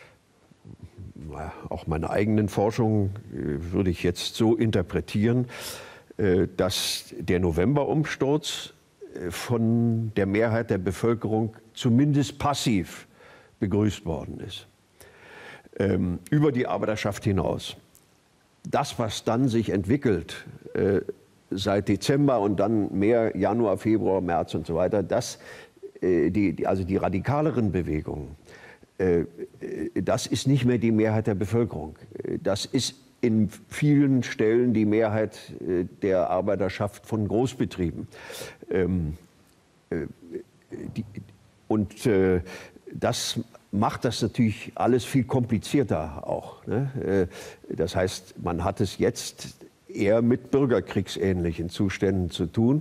auch meine eigenen Forschungen äh, würde ich jetzt so interpretieren, äh, dass der Novemberumsturz äh, von der Mehrheit der Bevölkerung zumindest passiv begrüßt worden ist, ähm, über die Arbeiterschaft hinaus. Das, was dann sich entwickelt, äh, seit Dezember und dann mehr Januar, Februar, März und so weiter, das, äh, die, die, also die radikaleren Bewegungen, äh, das ist nicht mehr die Mehrheit der Bevölkerung. Das ist in vielen Stellen die Mehrheit der Arbeiterschaft von Großbetrieben. Ähm, äh, die, und äh, das macht das natürlich alles viel komplizierter auch. Ne? Das heißt, man hat es jetzt eher mit bürgerkriegsähnlichen Zuständen zu tun.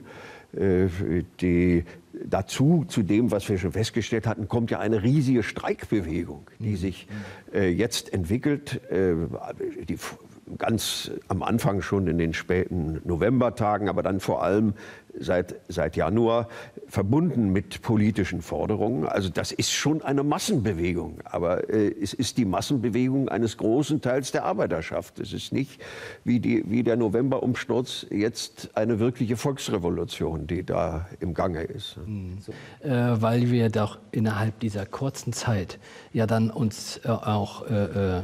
Die, dazu, zu dem, was wir schon festgestellt hatten, kommt ja eine riesige Streikbewegung, die sich äh, jetzt entwickelt, äh, die ganz am Anfang schon in den späten Novembertagen, aber dann vor allem seit, seit Januar verbunden mit politischen Forderungen. Also das ist schon eine Massenbewegung, aber äh, es ist die Massenbewegung eines großen Teils der Arbeiterschaft. Es ist nicht wie, die, wie der Novemberumsturz jetzt eine wirkliche Volksrevolution, die da im Gange ist. Mhm. Äh, weil wir doch innerhalb dieser kurzen Zeit ja dann uns äh, auch äh,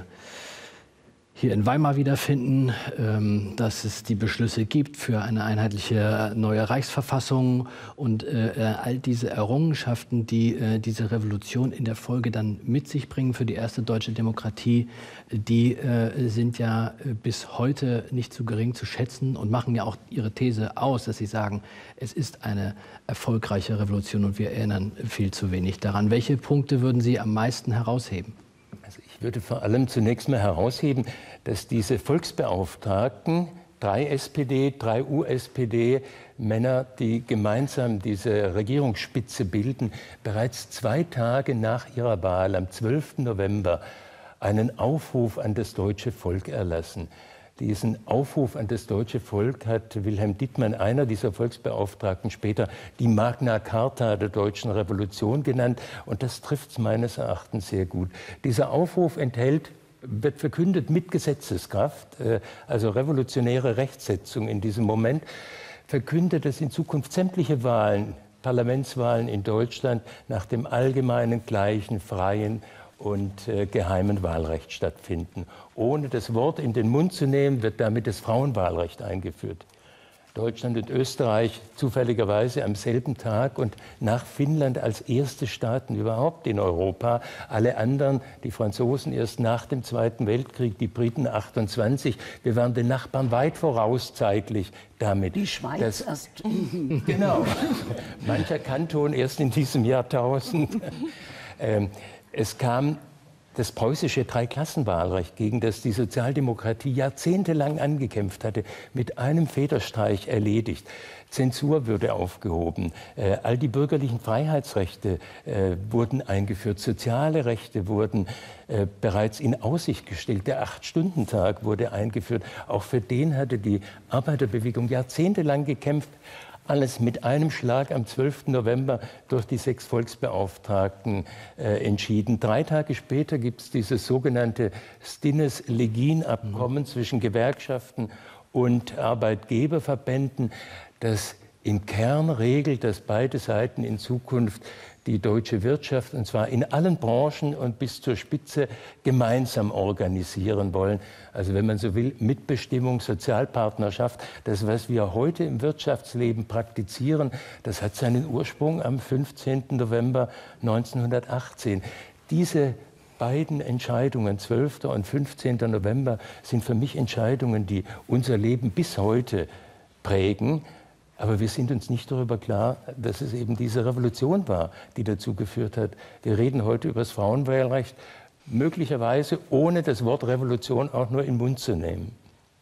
hier in Weimar wiederfinden, ähm, dass es die Beschlüsse gibt für eine einheitliche neue Reichsverfassung und äh, all diese Errungenschaften, die äh, diese Revolution in der Folge dann mit sich bringen für die erste deutsche Demokratie, die äh, sind ja bis heute nicht zu gering zu schätzen und machen ja auch ihre These aus, dass sie sagen, es ist eine erfolgreiche Revolution und wir erinnern viel zu wenig daran. Welche Punkte würden Sie am meisten herausheben? Also ich würde vor allem zunächst mal herausheben, dass diese Volksbeauftragten, drei S P D, drei U S P D-Männer, die gemeinsam diese Regierungsspitze bilden, bereits zwei Tage nach ihrer Wahl, am zwölften November, einen Aufruf an das deutsche Volk erlassen. Diesen Aufruf an das deutsche Volk hat Wilhelm Dittmann, einer dieser Volksbeauftragten, später die Magna Carta der deutschen Revolution genannt. Und das trifft es meines Erachtens sehr gut. Dieser Aufruf enthält, wird verkündet mit Gesetzeskraft, also revolutionäre Rechtsetzung in diesem Moment, verkündet, dass in Zukunft sämtliche Wahlen, Parlamentswahlen in Deutschland nach dem allgemeinen, gleichen, freien und äh, geheimen Wahlrecht stattfinden. Ohne das Wort in den Mund zu nehmen, wird damit das Frauenwahlrecht eingeführt. Deutschland und Österreich zufälligerweise am selben Tag und nach Finnland als erste Staaten überhaupt in Europa. Alle anderen, die Franzosen erst nach dem Zweiten Weltkrieg, die Briten achtundzwanzig. Wir waren den Nachbarn weit voraus zeitlich damit. Die Schweiz dass, erst. Genau. Mancher Kanton erst in diesem Jahrtausend. ähm, Es kam das preußische Dreiklassenwahlrecht, gegen das die Sozialdemokratie jahrzehntelang angekämpft hatte, mit einem Federstreich erledigt. Zensur würde aufgehoben, äh, all die bürgerlichen Freiheitsrechte äh, wurden eingeführt, soziale Rechte wurden äh, bereits in Aussicht gestellt, der Acht-Stunden-Tag wurde eingeführt. Auch für den hatte die Arbeiterbewegung jahrzehntelang gekämpft. Alles mit einem Schlag am zwölften November durch die sechs Volksbeauftragten äh, entschieden. Drei Tage später gibt es dieses sogenannte Stinnes-Legin-Abkommen mhm. zwischen Gewerkschaften und Arbeitgeberverbänden, das im Kern regelt, dass beide Seiten in Zukunft die deutsche Wirtschaft, und zwar in allen Branchen und bis zur Spitze, gemeinsam organisieren wollen. Also wenn man so will, Mitbestimmung, Sozialpartnerschaft, das, was wir heute im Wirtschaftsleben praktizieren, das hat seinen Ursprung am fünfzehnten November neunzehnhundertachtzehn. Diese beiden Entscheidungen, zwölften und fünfzehnten November, sind für mich Entscheidungen, die unser Leben bis heute prägen. Aber wir sind uns nicht darüber klar, dass es eben diese Revolution war, die dazu geführt hat. Wir reden heute über das Frauenwahlrecht, möglicherweise ohne das Wort Revolution auch nur in den Mund zu nehmen.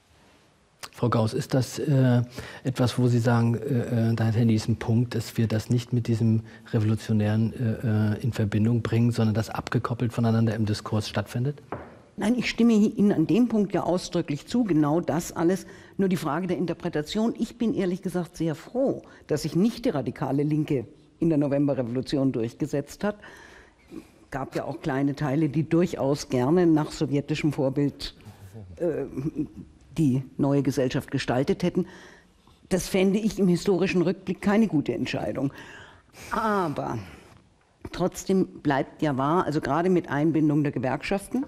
Frau Gauss, ist das äh, etwas, wo Sie sagen, äh, da hat Herr Nies einen Punkt, dass wir das nicht mit diesem Revolutionären äh, in Verbindung bringen, sondern das abgekoppelt voneinander im Diskurs stattfindet? Nein, ich stimme Ihnen an dem Punkt ja ausdrücklich zu, genau das alles, nur die Frage der Interpretation. Ich bin ehrlich gesagt sehr froh, dass sich nicht die radikale Linke in der Novemberrevolution durchgesetzt hat. Es gab ja auch kleine Teile, die durchaus gerne nach sowjetischem Vorbild äh, die neue Gesellschaft gestaltet hätten. Das fände ich im historischen Rückblick keine gute Entscheidung. Aber trotzdem bleibt ja wahr, also gerade mit Einbindung der Gewerkschaften,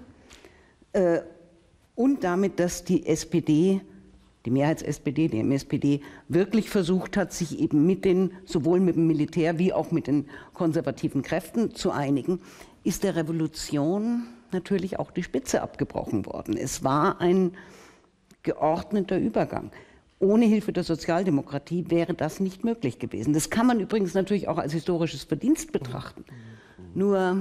Äh, und damit, dass die S P D, die Mehrheits-S P D, die M S P D, wirklich versucht hat, sich eben mit den, sowohl mit dem Militär wie auch mit den konservativen Kräften zu einigen, ist der Revolution natürlich auch die Spitze abgebrochen worden. Es war ein geordneter Übergang. Ohne Hilfe der Sozialdemokratie wäre das nicht möglich gewesen. Das kann man übrigens natürlich auch als historisches Verdienst betrachten. Nur,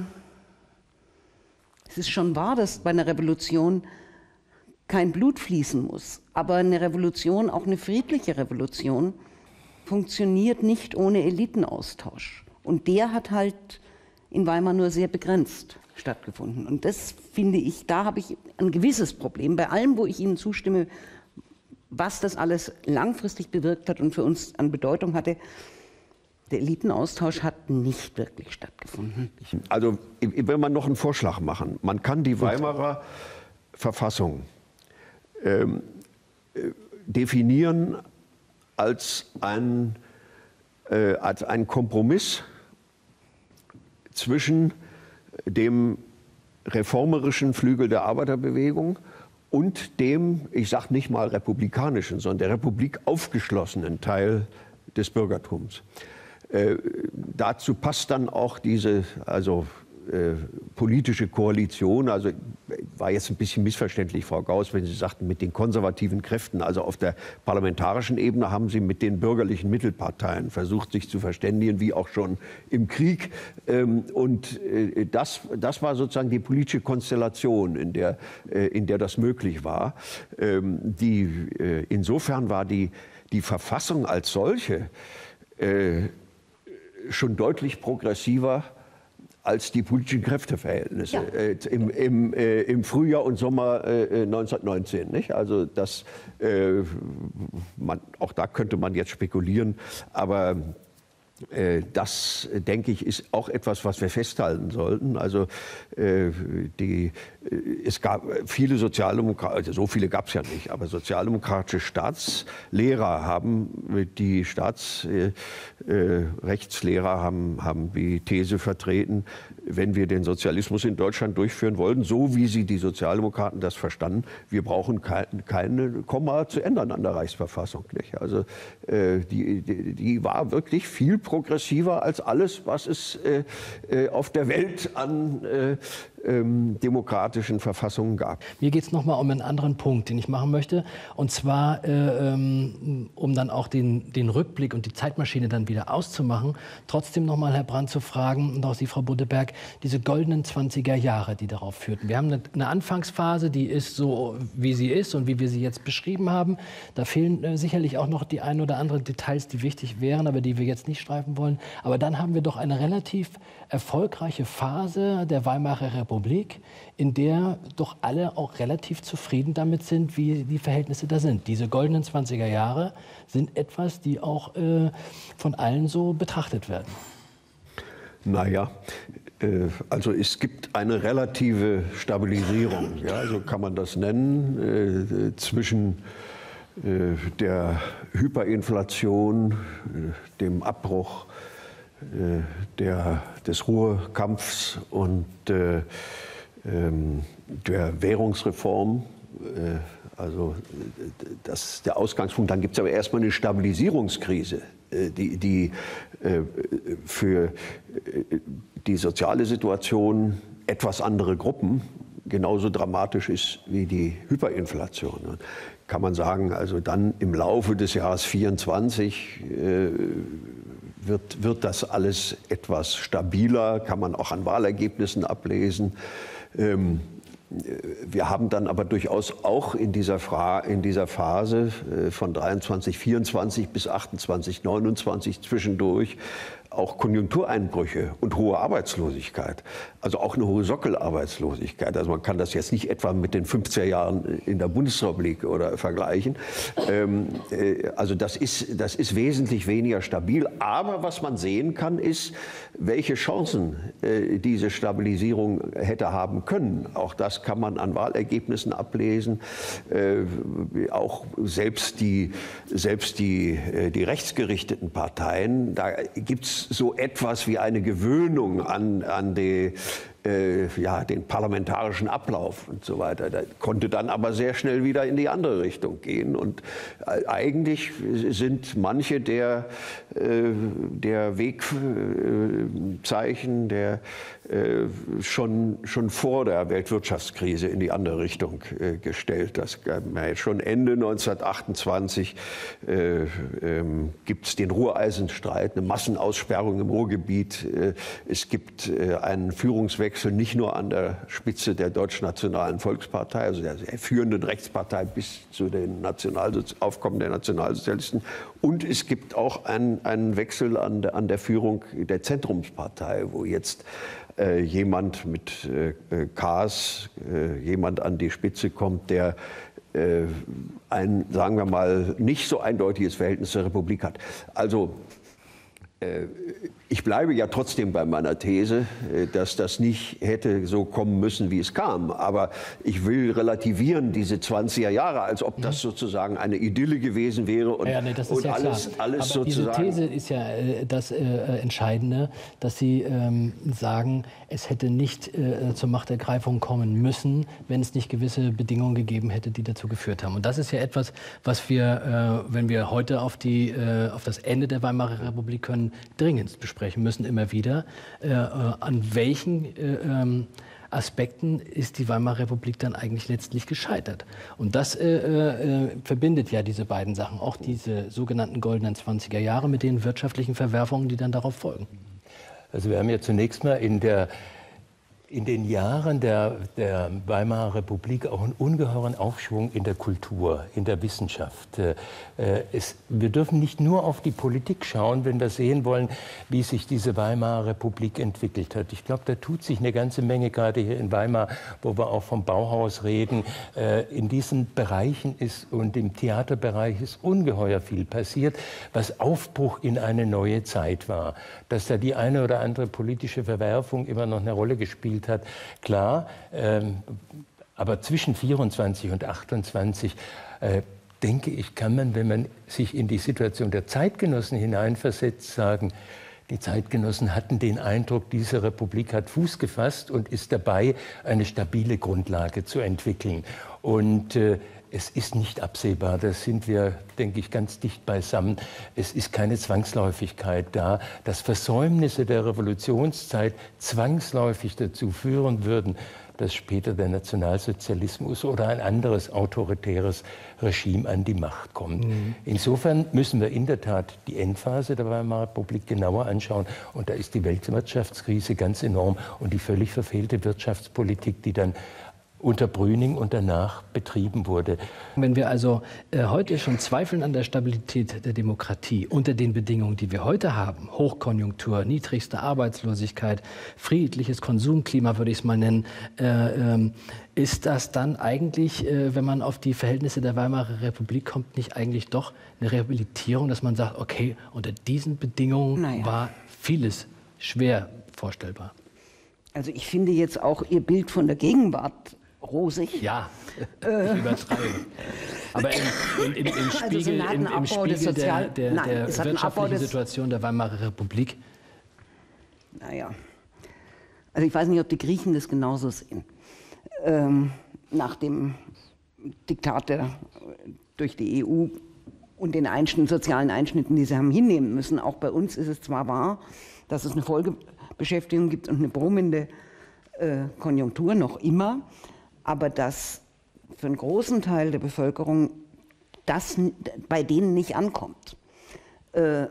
es ist schon wahr, dass bei einer Revolution kein Blut fließen muss. Aber eine Revolution, auch eine friedliche Revolution, funktioniert nicht ohne Elitenaustausch. Und der hat halt in Weimar nur sehr begrenzt stattgefunden. Und das finde ich, da habe ich ein gewisses Problem. Bei allem, wo ich Ihnen zustimme, was das alles langfristig bewirkt hat und für uns an Bedeutung hatte, der Elitenaustausch hat nicht wirklich stattgefunden. Also, wenn man noch einen Vorschlag machen, man kann die Weimarer Verfassung ähm, definieren als ein, äh, als ein Kompromiss zwischen dem reformerischen Flügel der Arbeiterbewegung und dem, ich sage nicht mal republikanischen, sondern der Republik aufgeschlossenen Teil des Bürgertums. Äh, dazu passt dann auch diese also, äh, politische Koalition. Also war jetzt ein bisschen missverständlich, Frau Gauss, wenn Sie sagten, mit den konservativen Kräften. Also auf der parlamentarischen Ebene haben Sie mit den bürgerlichen Mittelparteien versucht, sich zu verständigen, wie auch schon im Krieg. Ähm, und äh, das, das war sozusagen die politische Konstellation, in der, äh, in der das möglich war. Ähm, die, äh, insofern war die, die Verfassung als solche äh, schon deutlich progressiver als die politischen Kräfteverhältnisse ja. äh, im, im, äh, im Frühjahr und Sommer äh, neunzehnhundertneunzehn. Nicht? Also das, äh, man, auch da könnte man jetzt spekulieren, aber äh, das, denke ich, ist auch etwas, was wir festhalten sollten. Also äh, die, es gab viele Sozialdemokraten, also so viele gab es ja nicht, aber sozialdemokratische Staatslehrer haben, die Staatsrechtslehrer äh, haben, haben die These vertreten, wenn wir den Sozialismus in Deutschland durchführen wollten, so wie sie die Sozialdemokraten das verstanden, wir brauchen kein, keine Komma zu ändern an der Reichsverfassung. Nicht? Also äh, die, die, die war wirklich viel progressiver als alles, was es äh, äh, auf der Welt an äh, ähm, demokratischen Verfassungen gab. Mir geht es nochmal um einen anderen Punkt, den ich machen möchte. Und zwar, äh, ähm, um dann auch den, den Rückblick und die Zeitmaschine dann wieder auszumachen, trotzdem nochmal Herr Brandt zu fragen und auch Sie, Frau Buddeberg, diese goldenen zwanziger Jahre, die darauf führten. Wir haben eine, eine Anfangsphase, die ist so, wie sie ist und wie wir sie jetzt beschrieben haben. Da fehlen äh, sicherlich auch noch die ein oder anderen Details, die wichtig wären, aber die wir jetzt nicht streifen wollen. Aber dann haben wir doch eine relativ erfolgreiche Phase der Weimarer Republik, in der doch alle auch relativ zufrieden damit sind, wie die Verhältnisse da sind. Diese goldenen zwanziger Jahre sind etwas, die auch äh, von allen so betrachtet werden. Naja, äh, also es gibt eine relative Stabilisierung, ja, so kann man das nennen, äh, zwischen äh, der Hyperinflation, äh, dem Abbruch äh, der, des Ruhrkampfs und äh, ähm, der Währungsreform. Äh, also das ist der Ausgangspunkt. Dann gibt es aber erstmal eine Stabilisierungskrise, die, die äh, für die soziale Situation etwas andere Gruppen genauso dramatisch ist wie die Hyperinflation. Kann man sagen, also dann im Laufe des Jahres vierundzwanzig äh, wird, wird das alles etwas stabiler, kann man auch an Wahlergebnissen ablesen. Ähm, Wir haben dann aber durchaus auch in dieser, Fra in dieser Phase von dreiundzwanzig, vierundzwanzig bis achtundzwanzig, neunundzwanzig zwischendurch auch Konjunktureinbrüche und hohe Arbeitslosigkeit. Also auch eine hohe Sockelarbeitslosigkeit. Also man kann das jetzt nicht etwa mit den fünfziger Jahren in der Bundesrepublik oder vergleichen. Ähm, äh, also das ist, das ist wesentlich weniger stabil. Aber was man sehen kann, ist, welche Chancen äh, diese Stabilisierung hätte haben können. Auch das kann man an Wahlergebnissen ablesen. Äh, auch selbst die, selbst die, äh, die rechtsgerichteten Parteien, da gibt es so etwas wie eine Gewöhnung an, an, die, äh, ja, den parlamentarischen Ablauf und so weiter. Das konnte dann aber sehr schnell wieder in die andere Richtung gehen. Und äh, eigentlich sind manche der, äh, der Wegzeichen der äh, schon, schon vor der Weltwirtschaftskrise in die andere Richtung äh, gestellt. Das gab ja schon Ende neunzehnhundertachtundzwanzig äh, ähm, gibt es den Ruhreisenstreit, eine Massenaussperrung im Ruhrgebiet. Äh, es gibt äh, einen Führungswechsel nicht nur an der Spitze der Deutschnationalen Volkspartei, also der, der führenden Rechtspartei bis zu den Nationalsozi- Aufkommen der Nationalsozialisten. Und es gibt auch einen, einen Wechsel an der, an der Führung der Zentrumspartei, wo jetzt äh, jemand mit äh, Kaas, äh, jemand an die Spitze kommt, der äh, ein, sagen wir mal, nicht so eindeutiges Verhältnis zur Republik hat. Also äh, ich bleibe ja trotzdem bei meiner These, dass das nicht hätte so kommen müssen, wie es kam. Aber ich will relativieren diese zwanziger Jahre, als ob das sozusagen eine Idylle gewesen wäre und, ja, nee, das ist und ja alles, klar. alles Aber sozusagen. Diese These ist ja äh, das äh, Entscheidende, dass Sie ähm, sagen, es hätte nicht äh, zur Machtergreifung kommen müssen, wenn es nicht gewisse Bedingungen gegeben hätte, die dazu geführt haben. Und das ist ja etwas, was wir, äh, wenn wir heute auf, die, äh, auf das Ende der Weimarer Republik können, dringend besprechen müssen, immer wieder. Äh, an welchen äh, ähm, Aspekten ist die Weimarer Republik dann eigentlich letztlich gescheitert? Und das äh, äh, verbindet ja diese beiden Sachen, auch diese sogenannten goldenen zwanziger Jahre mit den wirtschaftlichen Verwerfungen, die dann darauf folgen. Also wir haben ja zunächst mal in der in den Jahren der, der Weimarer Republik auch einen ungeheuren Aufschwung in der Kultur, in der Wissenschaft. Äh, es, wir dürfen nicht nur auf die Politik schauen, wenn wir sehen wollen, wie sich diese Weimarer Republik entwickelt hat. Ich glaube, da tut sich eine ganze Menge, gerade hier in Weimar, wo wir auch vom Bauhaus reden. Äh, in diesen Bereichen ist und im Theaterbereich ist ungeheuer viel passiert, was Aufbruch in eine neue Zeit war. Dass da die eine oder andere politische Verwerfung immer noch eine Rolle gespielt hat, klar, ähm, aber zwischen vierundzwanzig und achtundzwanzig, äh, denke ich, kann man, wenn man sich in die Situation der Zeitgenossen hineinversetzt, sagen, die Zeitgenossen hatten den Eindruck, diese Republik hat Fuß gefasst und ist dabei, eine stabile Grundlage zu entwickeln. Und äh, es ist nicht absehbar, da sind wir, denke ich, ganz dicht beisammen. Es ist keine Zwangsläufigkeit da, dass Versäumnisse der Revolutionszeit zwangsläufig dazu führen würden, dass später der Nationalsozialismus oder ein anderes autoritäres Regime an die Macht kommt. Mhm. Insofern müssen wir in der Tat die Endphase der Weimarer Republik genauer anschauen. Und da ist die Weltwirtschaftskrise ganz enorm und die völlig verfehlte Wirtschaftspolitik, die dann unter Brüning und danach betrieben wurde. Wenn wir also äh, heute schon zweifeln an der Stabilität der Demokratie unter den Bedingungen, die wir heute haben, Hochkonjunktur, niedrigste Arbeitslosigkeit, friedliches Konsumklima, würde ich es mal nennen, äh, ähm, ist das dann eigentlich, äh, wenn man auf die Verhältnisse der Weimarer Republik kommt, nicht eigentlich doch eine Rehabilitierung, dass man sagt, okay, unter diesen Bedingungen naja. war vieles schwer vorstellbar? Also ich finde jetzt auch Ihr Bild von der Gegenwart rosig. Ja, ich übertreibe. Aber im, im, im, im Spiegel, also im, im Spiegel Sozial- der, der, Nein, der wirtschaftlichen des... Situation der Weimarer Republik? Naja, also ich weiß nicht, ob die Griechen das genauso sehen. Ähm, nach dem Diktat der, durch die E U und den Einschnitten, sozialen Einschnitten, die sie haben hinnehmen müssen. Auch bei uns ist es zwar wahr, dass es eine Folgebeschäftigung gibt und eine brummende äh, Konjunktur noch immer, aber dass für einen großen Teil der Bevölkerung das bei denen nicht ankommt. Äh,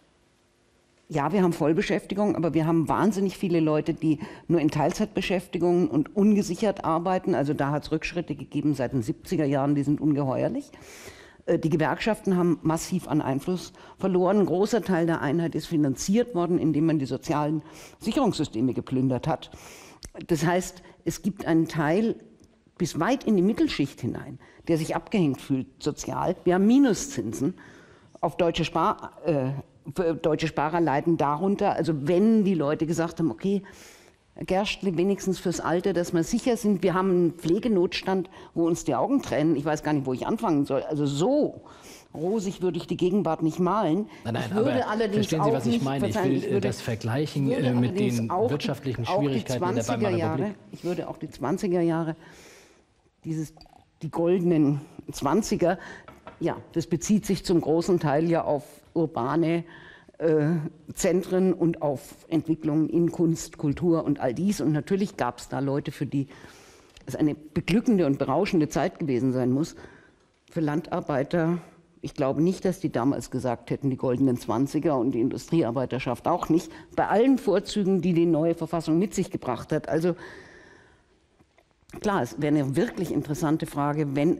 ja, wir haben Vollbeschäftigung, aber wir haben wahnsinnig viele Leute, die nur in Teilzeitbeschäftigungen und ungesichert arbeiten. Also da hat es Rückschritte gegeben seit den siebziger Jahren, die sind ungeheuerlich. Äh, die Gewerkschaften haben massiv an Einfluss verloren. Ein großer Teil der Einheit ist finanziert worden, indem man die sozialen Sicherungssysteme geplündert hat. Das heißt, es gibt einen Teil bis weit in die Mittelschicht hinein, der sich abgehängt fühlt sozial. Wir haben Minuszinsen auf deutsche, Spar, äh, deutsche Sparer leiden darunter. Also wenn die Leute gesagt haben, okay, Herr Gerstl, wenigstens fürs Alter, dass wir sicher sind, wir haben einen Pflegenotstand, wo uns die Augen tränen. Ich weiß gar nicht, wo ich anfangen soll. Also so rosig würde ich die Gegenwart nicht malen. Nein, nein, ich würde aber allerdings verstehen Sie, auch was ich nicht, meine? Ich verzeihen, will ich würde, das vergleichen ich würde äh, mit allerdings den auch wirtschaftlichen die, auch Schwierigkeiten in der zwanziger Weimarer Jahre, Republik. ich würde auch die zwanziger Jahre, dieses, die goldenen Zwanziger, ja, das bezieht sich zum großen Teil ja auf urbane äh, Zentren und auf Entwicklungen in Kunst, Kultur und all dies. Und natürlich gab es da Leute, für die es eine beglückende und berauschende Zeit gewesen sein muss. Für Landarbeiter, ich glaube nicht, dass die damals gesagt hätten, die goldenen Zwanziger, und die Industriearbeiterschaft auch nicht, bei allen Vorzügen, die die neue Verfassung mit sich gebracht hat. Also klar, es wäre eine wirklich interessante Frage, wenn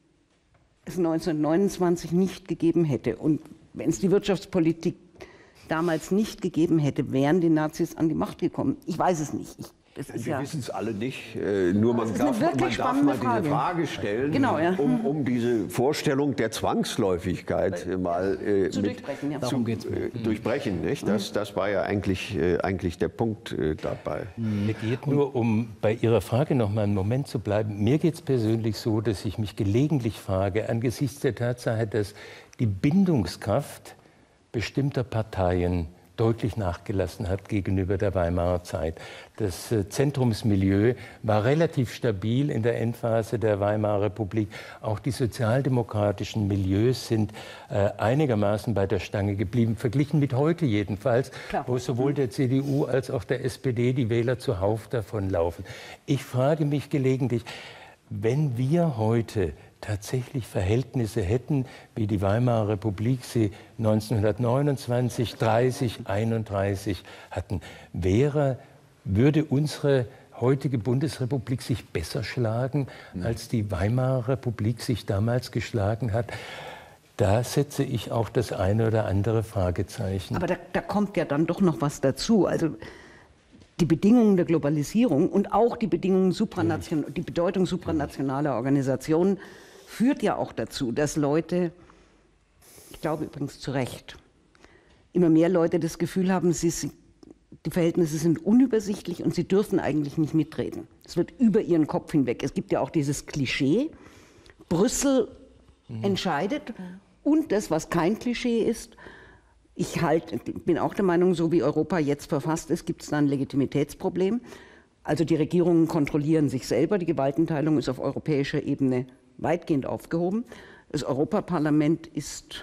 es neunzehnhundertneunundzwanzig nicht gegeben hätte und wenn es die Wirtschaftspolitik damals nicht gegeben hätte, wären die Nazis an die Macht gekommen. Ich weiß es nicht. Ich Das ist Wir ja wissen es alle nicht. Äh, nur man ist eine darf, man wirklich darf spannende mal Frage. diese Frage stellen, Genau, ja. um, um diese Vorstellung der Zwangsläufigkeit äh, mal äh, Zu mit durchbrechen, ja. zu, Darum geht's mir. äh, durchbrechen. Nicht? Das, das war ja eigentlich, äh, eigentlich der Punkt äh, dabei. Mir geht nur, um bei Ihrer Frage noch mal einen Moment zu bleiben, mir geht es persönlich so, dass ich mich gelegentlich frage, angesichts der Tatsache, dass die Bindungskraft bestimmter Parteien deutlich nachgelassen hat gegenüber der Weimarer Zeit. Das äh, Zentrumsmilieu war relativ stabil in der Endphase der Weimarer Republik. Auch die sozialdemokratischen Milieus sind äh, einigermaßen bei der Stange geblieben, verglichen mit heute jedenfalls, Klar. wo sowohl der C D U als auch der S P D die Wähler zuhauf davonlaufen. Ich frage mich gelegentlich, wenn wir heute tatsächlich Verhältnisse hätten, wie die Weimarer Republik sie neunzehnhundertneunundzwanzig, dreißig, einunddreißig hatten, wäre, würde unsere heutige Bundesrepublik sich besser schlagen, als die Weimarer Republik sich damals geschlagen hat? Da setze ich auch das eine oder andere Fragezeichen. Aber da, da kommt ja dann doch noch was dazu. Also die Bedingungen der Globalisierung und auch die Bedingungen supranation, die Bedeutung supranationaler Organisationen führt ja auch dazu, dass Leute, ich glaube übrigens zu Recht, immer mehr Leute das Gefühl haben, sie, sie, die Verhältnisse sind unübersichtlich und sie dürfen eigentlich nicht mitreden. Es wird über ihren Kopf hinweg. Es gibt ja auch dieses Klischee, Brüssel mhm. entscheidet, und das, was kein Klischee ist, ich halt, bin auch der Meinung, so wie Europa jetzt verfasst ist, gibt es da ein Legitimitätsproblem. Also die Regierungen kontrollieren sich selber, die Gewaltenteilung ist auf europäischer Ebene weitgehend aufgehoben. Das Europaparlament ist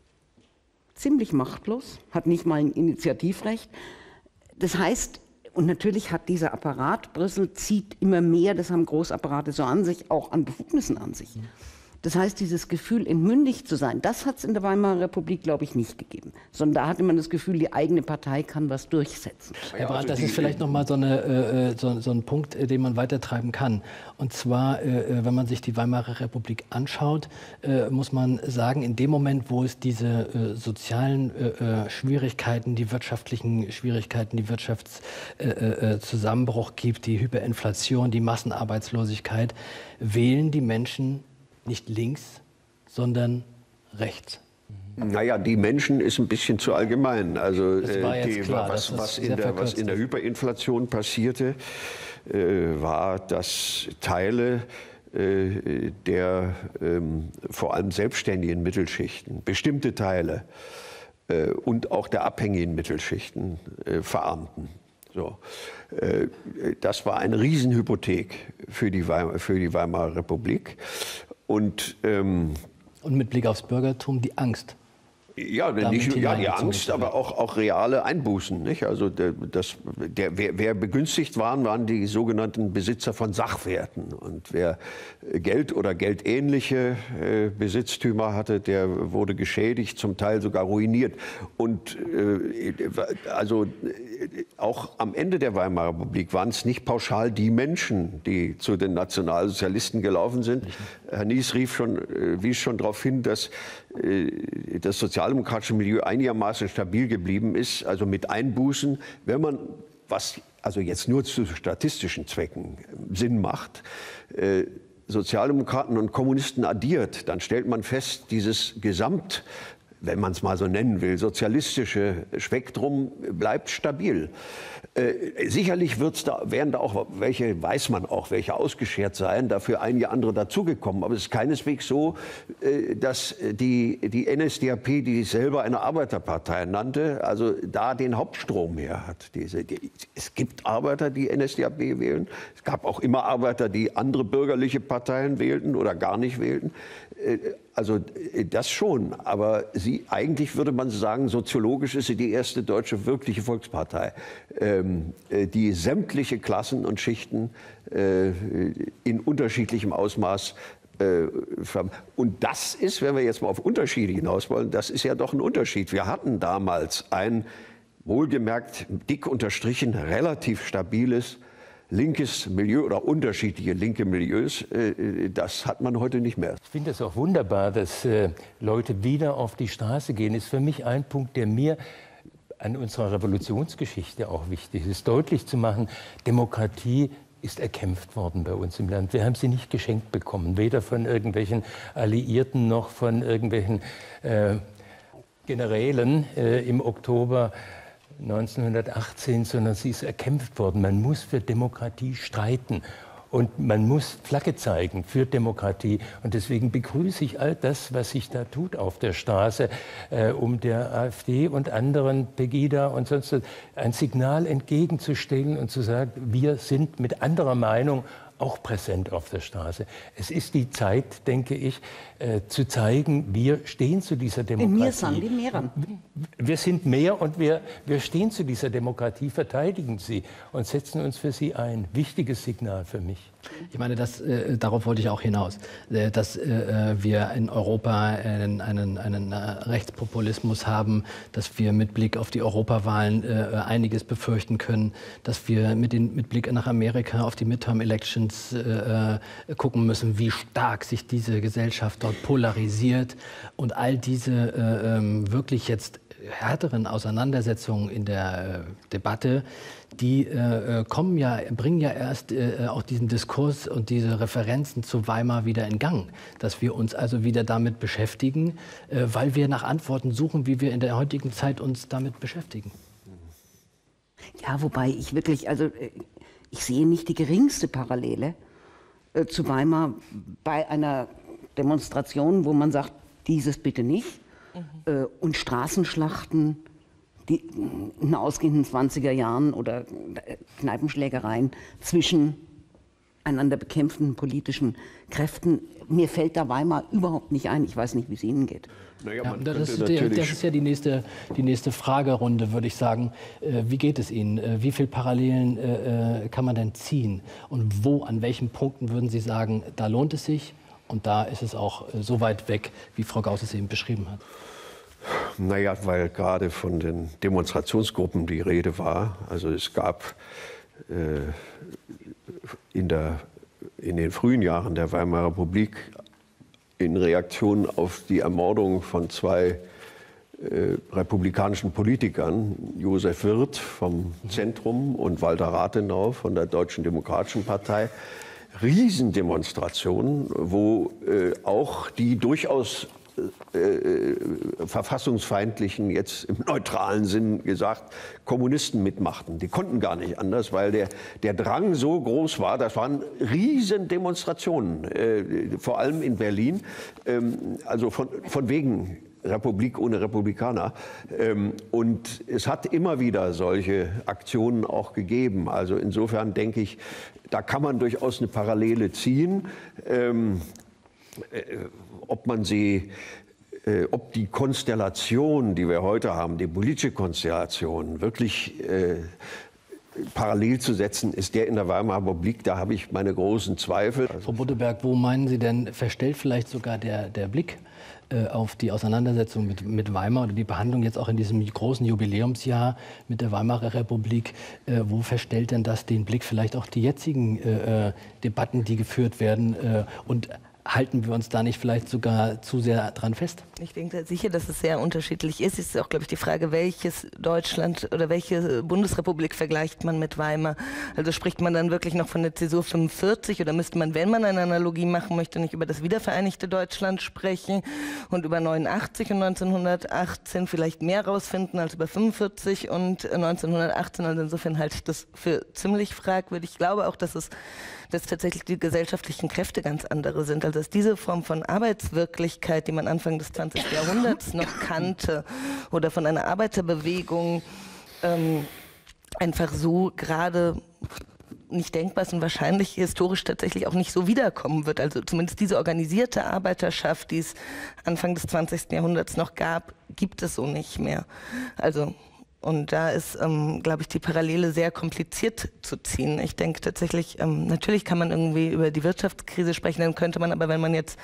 ziemlich machtlos, hat nicht mal ein Initiativrecht. Das heißt, und natürlich hat dieser Apparat, Brüssel zieht immer mehr, das haben Großapparate so an sich, auch an Befugnissen an sich. Das heißt, dieses Gefühl, entmündigt zu sein, das hat es in der Weimarer Republik, glaube ich, nicht gegeben. Sondern da hatte man das Gefühl, die eigene Partei kann was durchsetzen. Herr Brandt, das ist vielleicht noch mal so, eine, äh, so, so ein Punkt, äh, den man weitertreiben kann. Und zwar, äh, wenn man sich die Weimarer Republik anschaut, äh, muss man sagen, in dem Moment, wo es diese äh, sozialen äh, Schwierigkeiten, die wirtschaftlichen Schwierigkeiten, die Wirtschaftszusammenbruch äh, äh, gibt, die Hyperinflation, die Massenarbeitslosigkeit, wählen die Menschen nicht links, sondern rechts. Naja, die Menschen ist ein bisschen zu allgemein. Also Das war äh, jetzt die, klar, was, dass das was, in sehr der, was in der verkürzt ist. Hyperinflation passierte, äh, war, dass Teile äh, der ähm, vor allem selbstständigen Mittelschichten, bestimmte Teile äh, und auch der abhängigen Mittelschichten äh, verarmten. So. Äh, das war eine Riesenhypothek für die, Weimar, für die Weimarer Republik. Und, ähm, Und mit Blick aufs Bürgertum die Angst. ja, damit nicht, ja, die hineingezogen Angst, zu werden. aber auch, auch reale Einbußen. Nicht? Also der, das, der, wer, wer begünstigt waren, waren die sogenannten Besitzer von Sachwerten. Und wer Geld oder geldähnliche äh, Besitztümer hatte, der wurde geschädigt, zum Teil sogar ruiniert. Und äh, also äh, auch am Ende der Weimarer Republik waren es nicht pauschal die Menschen, die zu den Nationalsozialisten gelaufen sind. Herr Nies rief schon, äh, wies schon darauf hin, dass äh, das sozialdemokratische Milieu einigermaßen stabil geblieben ist, also mit Einbußen, wenn man, was also jetzt nur zu statistischen Zwecken Sinn macht, äh, Sozialdemokraten und Kommunisten addiert, dann stellt man fest, dieses Gesamt wenn man es mal so nennen will, sozialistische Spektrum bleibt stabil. Äh, sicherlich wird's da, werden da auch welche, weiß man auch, welche ausgeschert sein, dafür einige andere dazugekommen. Aber es ist keineswegs so, äh, dass die, die N S D A P, die sich selber eine Arbeiterpartei nannte, also da den Hauptstrom her hat. Diese, die, es gibt Arbeiter, die N S D A P wählen. Es gab auch immer Arbeiter, die andere bürgerliche Parteien wählten oder gar nicht wählten. Äh, Also das schon, aber sie, eigentlich würde man sagen, soziologisch ist sie die erste deutsche wirkliche Volkspartei, ähm, die sämtliche Klassen und Schichten äh, in unterschiedlichem Ausmaß äh, und das ist, wenn wir jetzt mal auf Unterschiede hinaus wollen, das ist ja doch ein Unterschied. Wir hatten damals ein, wohlgemerkt, dick unterstrichen, relativ stabiles linkes Milieu oder unterschiedliche linke Milieus, das hat man heute nicht mehr. Ich finde es auch wunderbar, dass Leute wieder auf die Straße gehen. Ist für mich ein Punkt, der mir an unserer Revolutionsgeschichte auch wichtig ist, deutlich zu machen, Demokratie ist erkämpft worden bei uns im Land. Wir haben sie nicht geschenkt bekommen, weder von irgendwelchen Alliierten noch von irgendwelchen äh, Generälen äh, im Oktober neunzehnhundertachtzehn, sondern sie ist erkämpft worden. Man muss für Demokratie streiten und man muss Flagge zeigen für Demokratie. Und deswegen begrüße ich all das, was sich da tut auf der Straße, äh, um der AfD und anderen, Pegida und sonst was, ein Signal entgegenzustellen und zu sagen, wir sind mit anderer Meinung auch präsent auf der Straße. Es ist die Zeit, denke ich, äh, zu zeigen, wir stehen zu dieser Demokratie. Wir sind die Mehreren. Wir sind mehr und wir, wir stehen zu dieser Demokratie, verteidigen sie und setzen uns für sie ein. Wichtiges Signal für mich. Ich meine, das, äh, darauf wollte ich auch hinaus, äh, dass äh, wir in Europa einen, einen, einen äh, Rechtspopulismus haben, dass wir mit Blick auf die Europawahlen äh, einiges befürchten können, dass wir mit, den, mit Blick nach Amerika auf die Midterm-Elections äh, äh, gucken müssen, wie stark sich diese Gesellschaft dort polarisiert und all diese äh, äh, wirklich jetzt härteren Auseinandersetzungen in der äh, Debatte, die äh, kommen ja, bringen ja erst äh, auch diesen Diskurs und diese Referenzen zu Weimar wieder in Gang, dass wir uns also wieder damit beschäftigen, äh, weil wir nach Antworten suchen, wie wir in der heutigen Zeit uns damit beschäftigen. Ja, wobei ich wirklich, also ich sehe nicht die geringste Parallele äh, zu Weimar bei einer Demonstration, wo man sagt, dieses bitte nicht, mhm. äh, und Straßenschlachten, die in den ausgehenden zwanziger Jahren oder Kneipenschlägereien zwischen einander bekämpften politischen Kräften. Mir fällt da Weimar überhaupt nicht ein. Ich weiß nicht, wie es Ihnen geht. Naja, ja, das, ist der, das ist ja die nächste, die nächste Fragerunde, würde ich sagen. Äh, wie geht es Ihnen? Äh, wie viele Parallelen äh, kann man denn ziehen? Und wo, an welchen Punkten würden Sie sagen, da lohnt es sich? Und da ist es auch äh, so weit weg, wie Frau Gauss es eben beschrieben hat. Naja, weil gerade von den Demonstrationsgruppen die Rede war. Also es gab äh, in, der, in den frühen Jahren der Weimarer Republik in Reaktion auf die Ermordung von zwei äh, republikanischen Politikern, Josef Wirth vom Zentrum und Walter Rathenau von der Deutschen Demokratischen Partei, Riesendemonstrationen, wo äh, auch die durchaus Äh, verfassungsfeindlichen, jetzt im neutralen Sinn gesagt, Kommunisten mitmachten. Die konnten gar nicht anders, weil der, der Drang so groß war. Das waren riesen Demonstrationen, äh, vor allem in Berlin, ähm, also von, von wegen Republik ohne Republikaner. Ähm, und es hat immer wieder solche Aktionen auch gegeben. Also insofern denke ich, da kann man durchaus eine Parallele ziehen. Ähm, äh, Ob man sie, äh, ob die Konstellation, die wir heute haben, die politische Konstellation, wirklich äh, parallel zu setzen, ist der in der Weimarer Republik. Da habe ich meine großen Zweifel. Frau Butteberg, wo meinen Sie denn, verstellt vielleicht sogar der, der Blick äh, auf die Auseinandersetzung mit, mit Weimar oder die Behandlung jetzt auch in diesem großen Jubiläumsjahr mit der Weimarer Republik, äh, wo verstellt denn das den Blick vielleicht auch die jetzigen äh, Debatten, die geführt werden? Äh, und halten wir uns da nicht vielleicht sogar zu sehr dran fest? Ich denke sicher, dass es sehr unterschiedlich ist. Es ist auch, glaube ich, die Frage, welches Deutschland oder welche Bundesrepublik vergleicht man mit Weimar? Also spricht man dann wirklich noch von der Zäsur fünfundvierzig oder müsste man, wenn man eine Analogie machen möchte, nicht über das wiedervereinigte Deutschland sprechen und über neunundachtzig und neunzehnhundertachtzehn vielleicht mehr rausfinden als über fünfundvierzig und neunzehnhundertachtzehn? Also insofern halte ich das für ziemlich fragwürdig. Ich glaube auch, dass es dass tatsächlich die gesellschaftlichen Kräfte ganz andere sind. Also dass diese Form von Arbeitswirklichkeit, die man Anfang des zwanzigsten Jahrhunderts noch kannte oder von einer Arbeiterbewegung ähm, einfach so gerade nicht denkbar ist und wahrscheinlich historisch tatsächlich auch nicht so wiederkommen wird. Also zumindest diese organisierte Arbeiterschaft, die es Anfang des zwanzigsten Jahrhunderts noch gab, gibt es so nicht mehr. Also Und da ist, ähm, glaube ich, die Parallele sehr kompliziert zu ziehen. Ich denke tatsächlich, ähm, natürlich kann man irgendwie über die Wirtschaftskrise sprechen, dann könnte man aber, wenn man jetzt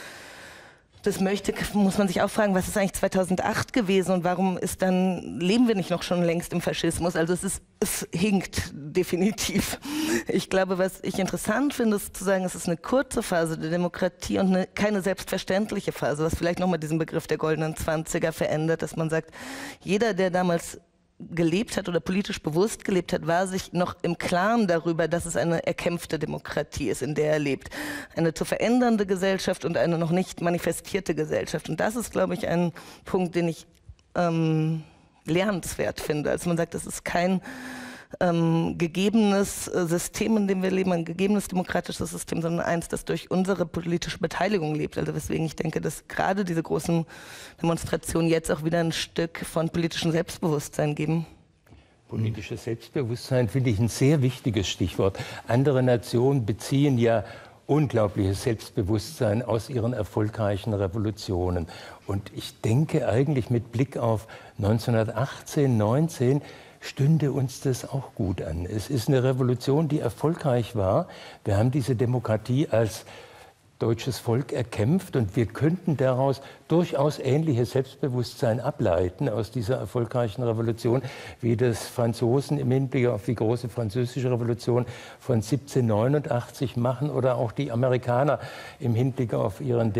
das möchte, muss man sich auch fragen, was ist eigentlich zweitausendacht gewesen und warum ist dann, leben wir nicht noch schon längst im Faschismus? Also es ist, es hinkt definitiv. Ich glaube, was ich interessant finde, ist zu sagen, es ist eine kurze Phase der Demokratie und eine, keine selbstverständliche Phase, was vielleicht nochmal diesen Begriff der goldenen Zwanziger verändert, dass man sagt, jeder, der damals gelebt hat oder politisch bewusst gelebt hat, war sich noch im Klaren darüber, dass es eine erkämpfte Demokratie ist, in der er lebt. Eine zu verändernde Gesellschaft und eine noch nicht manifestierte Gesellschaft. Und das ist, glaube ich, ein Punkt, den ich ähm, lernenswert finde. Also man sagt, das ist kein ähm, gegebenes äh, System, in dem wir leben, ein gegebenes demokratisches System, sondern eins, das durch unsere politische Beteiligung lebt. Also weswegen ich denke, dass gerade diese großen Demonstrationen jetzt auch wieder ein Stück von politischem Selbstbewusstsein geben. Politisches Selbstbewusstsein finde ich ein sehr wichtiges Stichwort. Andere Nationen beziehen ja unglaubliches Selbstbewusstsein aus ihren erfolgreichen Revolutionen. Und ich denke eigentlich mit Blick auf neunzehnhundertachtzehn, neunzehn, stünde uns das auch gut an. Es ist eine Revolution, die erfolgreich war. Wir haben diese Demokratie als deutsches Volk erkämpft und wir könnten daraus durchaus ähnliches Selbstbewusstsein ableiten aus dieser erfolgreichen Revolution, wie das Franzosen im Hinblick auf die große französische Revolution von siebzehnhundertneunundachtzig machen oder auch die Amerikaner im Hinblick auf ihren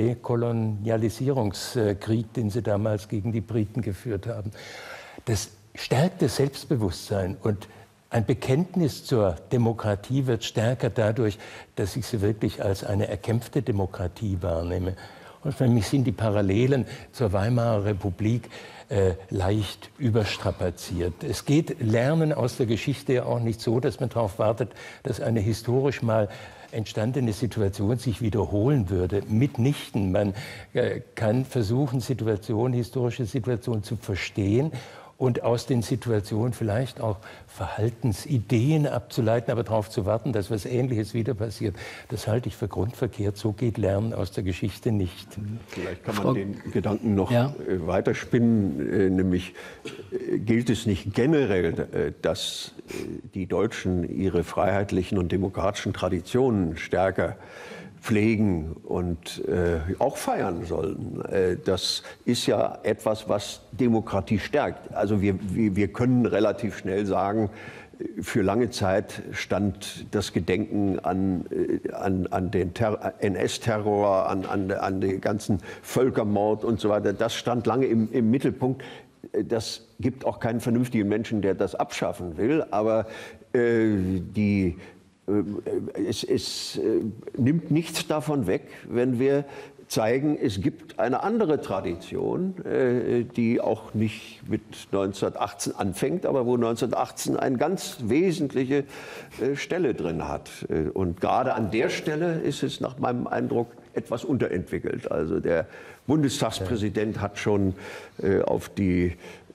Dekolonialisierungskrieg, den sie damals gegen die Briten geführt haben. Das stärkt das Selbstbewusstsein und ein Bekenntnis zur Demokratie wird stärker dadurch, dass ich sie wirklich als eine erkämpfte Demokratie wahrnehme. Und für mich sind die Parallelen zur Weimarer Republik äh, leicht überstrapaziert. Es geht Lernen aus der Geschichte ja auch nicht so, dass man darauf wartet, dass eine historisch mal entstandene Situation sich wiederholen würde. Mitnichten. Man äh, kann versuchen, Situationen, historische Situationen zu verstehen und aus den Situationen vielleicht auch Verhaltensideen abzuleiten, aber darauf zu warten, dass was Ähnliches wieder passiert, das halte ich für grundverkehrt. So geht Lernen aus der Geschichte nicht. Vielleicht kann man Frau, den Gedanken noch ja. weiterspinnen, nämlich gilt es nicht generell, dass die Deutschen ihre freiheitlichen und demokratischen Traditionen stärker pflegen und äh, auch feiern sollten. Äh, das ist ja etwas, was Demokratie stärkt. Also wir, wir, wir können relativ schnell sagen, für lange Zeit stand das Gedenken an, an, an den N S-Terror, an, an, an den ganzen Völkermord und so weiter, das stand lange im, im Mittelpunkt. Das gibt auch keinen vernünftigen Menschen, der das abschaffen will, aber äh, die Es, es äh, nimmt nichts davon weg, wenn wir zeigen, es gibt eine andere Tradition, äh, die auch nicht mit neunzehnhundertachtzehn anfängt, aber wo neunzehnhundertachtzehn eine ganz wesentliche äh, Stelle drin hat. Äh, und gerade an der Stelle ist es nach meinem Eindruck etwas unterentwickelt. Also der Bundestagspräsident hat schon äh, auf die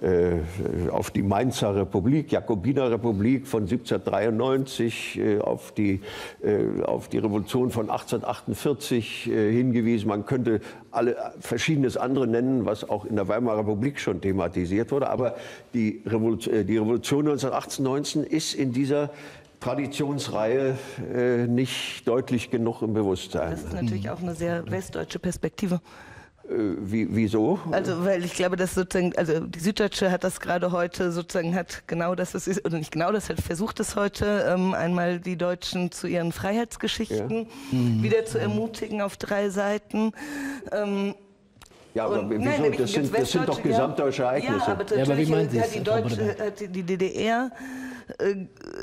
auf die Mainzer Republik, Jakobinerrepublik von siebzehnhundertdreiundneunzig, auf die, auf die Revolution von achtzehnhundertachtundvierzig hingewiesen. Man könnte alle verschiedenes andere nennen, was auch in der Weimarer Republik schon thematisiert wurde. Aber die Revolution, die Revolution neunzehnhundertachtzehn neunzehn ist in dieser Traditionsreihe äh, nicht deutlich genug im Bewusstsein. Das ist natürlich auch eine sehr westdeutsche Perspektive. Wie, wieso? Also, weil ich glaube, dass sozusagen, also die Süddeutsche hat das gerade heute sozusagen, hat genau das, es ist, oder nicht genau das, hat versucht es heute, ähm, einmal die Deutschen zu ihren Freiheitsgeschichten ja. mhm. wieder zu ermutigen auf drei Seiten. Ähm, Ja, aber und, wieso? Nein, das, sind, das sind doch gesamtdeutsche Ereignisse. Ja, aber, ja, aber wie meinen Sie es? Die, Deutsche, die D D R äh,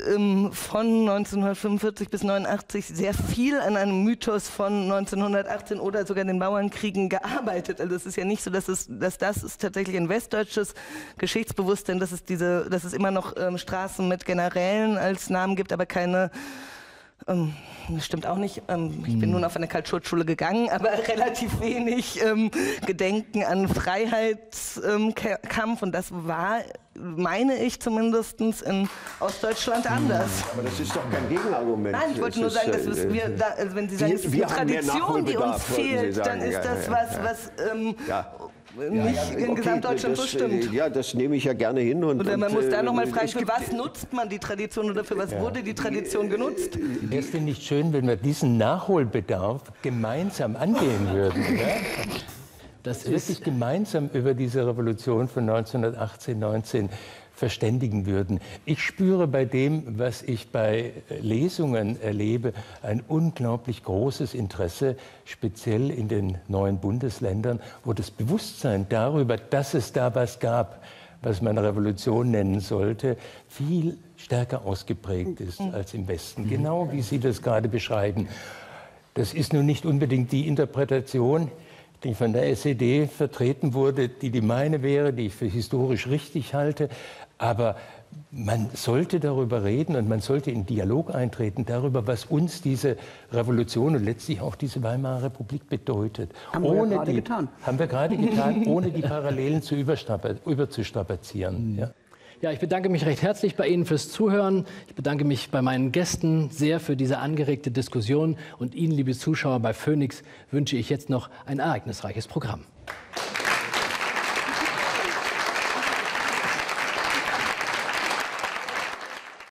von neunzehnhundertfünfundvierzig bis neunundachtzig sehr viel an einem Mythos von neunzehnhundertachtzehn oder sogar den Bauernkriegen gearbeitet. Also es ist ja nicht so, dass, es, dass das ist tatsächlich ein westdeutsches Geschichtsbewusstsein, dass es, diese, dass es immer noch ähm, Straßen mit Generälen als Namen gibt, aber keine... Ähm, das stimmt auch nicht. Ähm, ich bin nun auf eine Kaltschurzschule gegangen, aber relativ wenig ähm, Gedenken an Freiheitskampf. Ähm, und das war, meine ich zumindest, in Ostdeutschland anders. Aber das ist doch kein Gegenargument. Nein, ich wollte nur sagen, dass es wir, da, also wenn Sie sagen, es ist eine Tradition, die uns fehlt, dann ist das was, was ähm, ja. nicht ja, ja, in okay, Gesamtdeutschland das, so stimmt. Ja, das nehme ich ja gerne hin. Und, oder man und, muss da nochmal fragen, für gibt, was nutzt man die Tradition oder für was ja. wurde die Tradition genutzt? Wäre es denn nicht schön, wenn wir diesen Nachholbedarf gemeinsam angehen würden, oder? Das wirklich gemeinsam über diese Revolution von neunzehnhundertachtzehn, neunzehn verständigen würden. Ich spüre bei dem, was ich bei Lesungen erlebe, ein unglaublich großes Interesse, speziell in den neuen Bundesländern, wo das Bewusstsein darüber, dass es da was gab, was man Revolution nennen sollte, viel stärker ausgeprägt ist als im Westen. Genau wie Sie das gerade beschreiben. Das ist nun nicht unbedingt die Interpretation, die von der S E D vertreten wurde, die die meine wäre, die ich für historisch richtig halte. Aber man sollte darüber reden und man sollte in Dialog eintreten darüber, was uns diese Revolution und letztlich auch diese Weimarer Republik bedeutet. Haben wir ohne gerade die, getan. Haben wir gerade getan, ohne die Parallelen zu überzustrapazieren. Ja? Ja, ich bedanke mich recht herzlich bei Ihnen fürs Zuhören. Ich bedanke mich bei meinen Gästen sehr für diese angeregte Diskussion. Und Ihnen, liebe Zuschauer bei Phoenix, wünsche ich jetzt noch ein ereignisreiches Programm.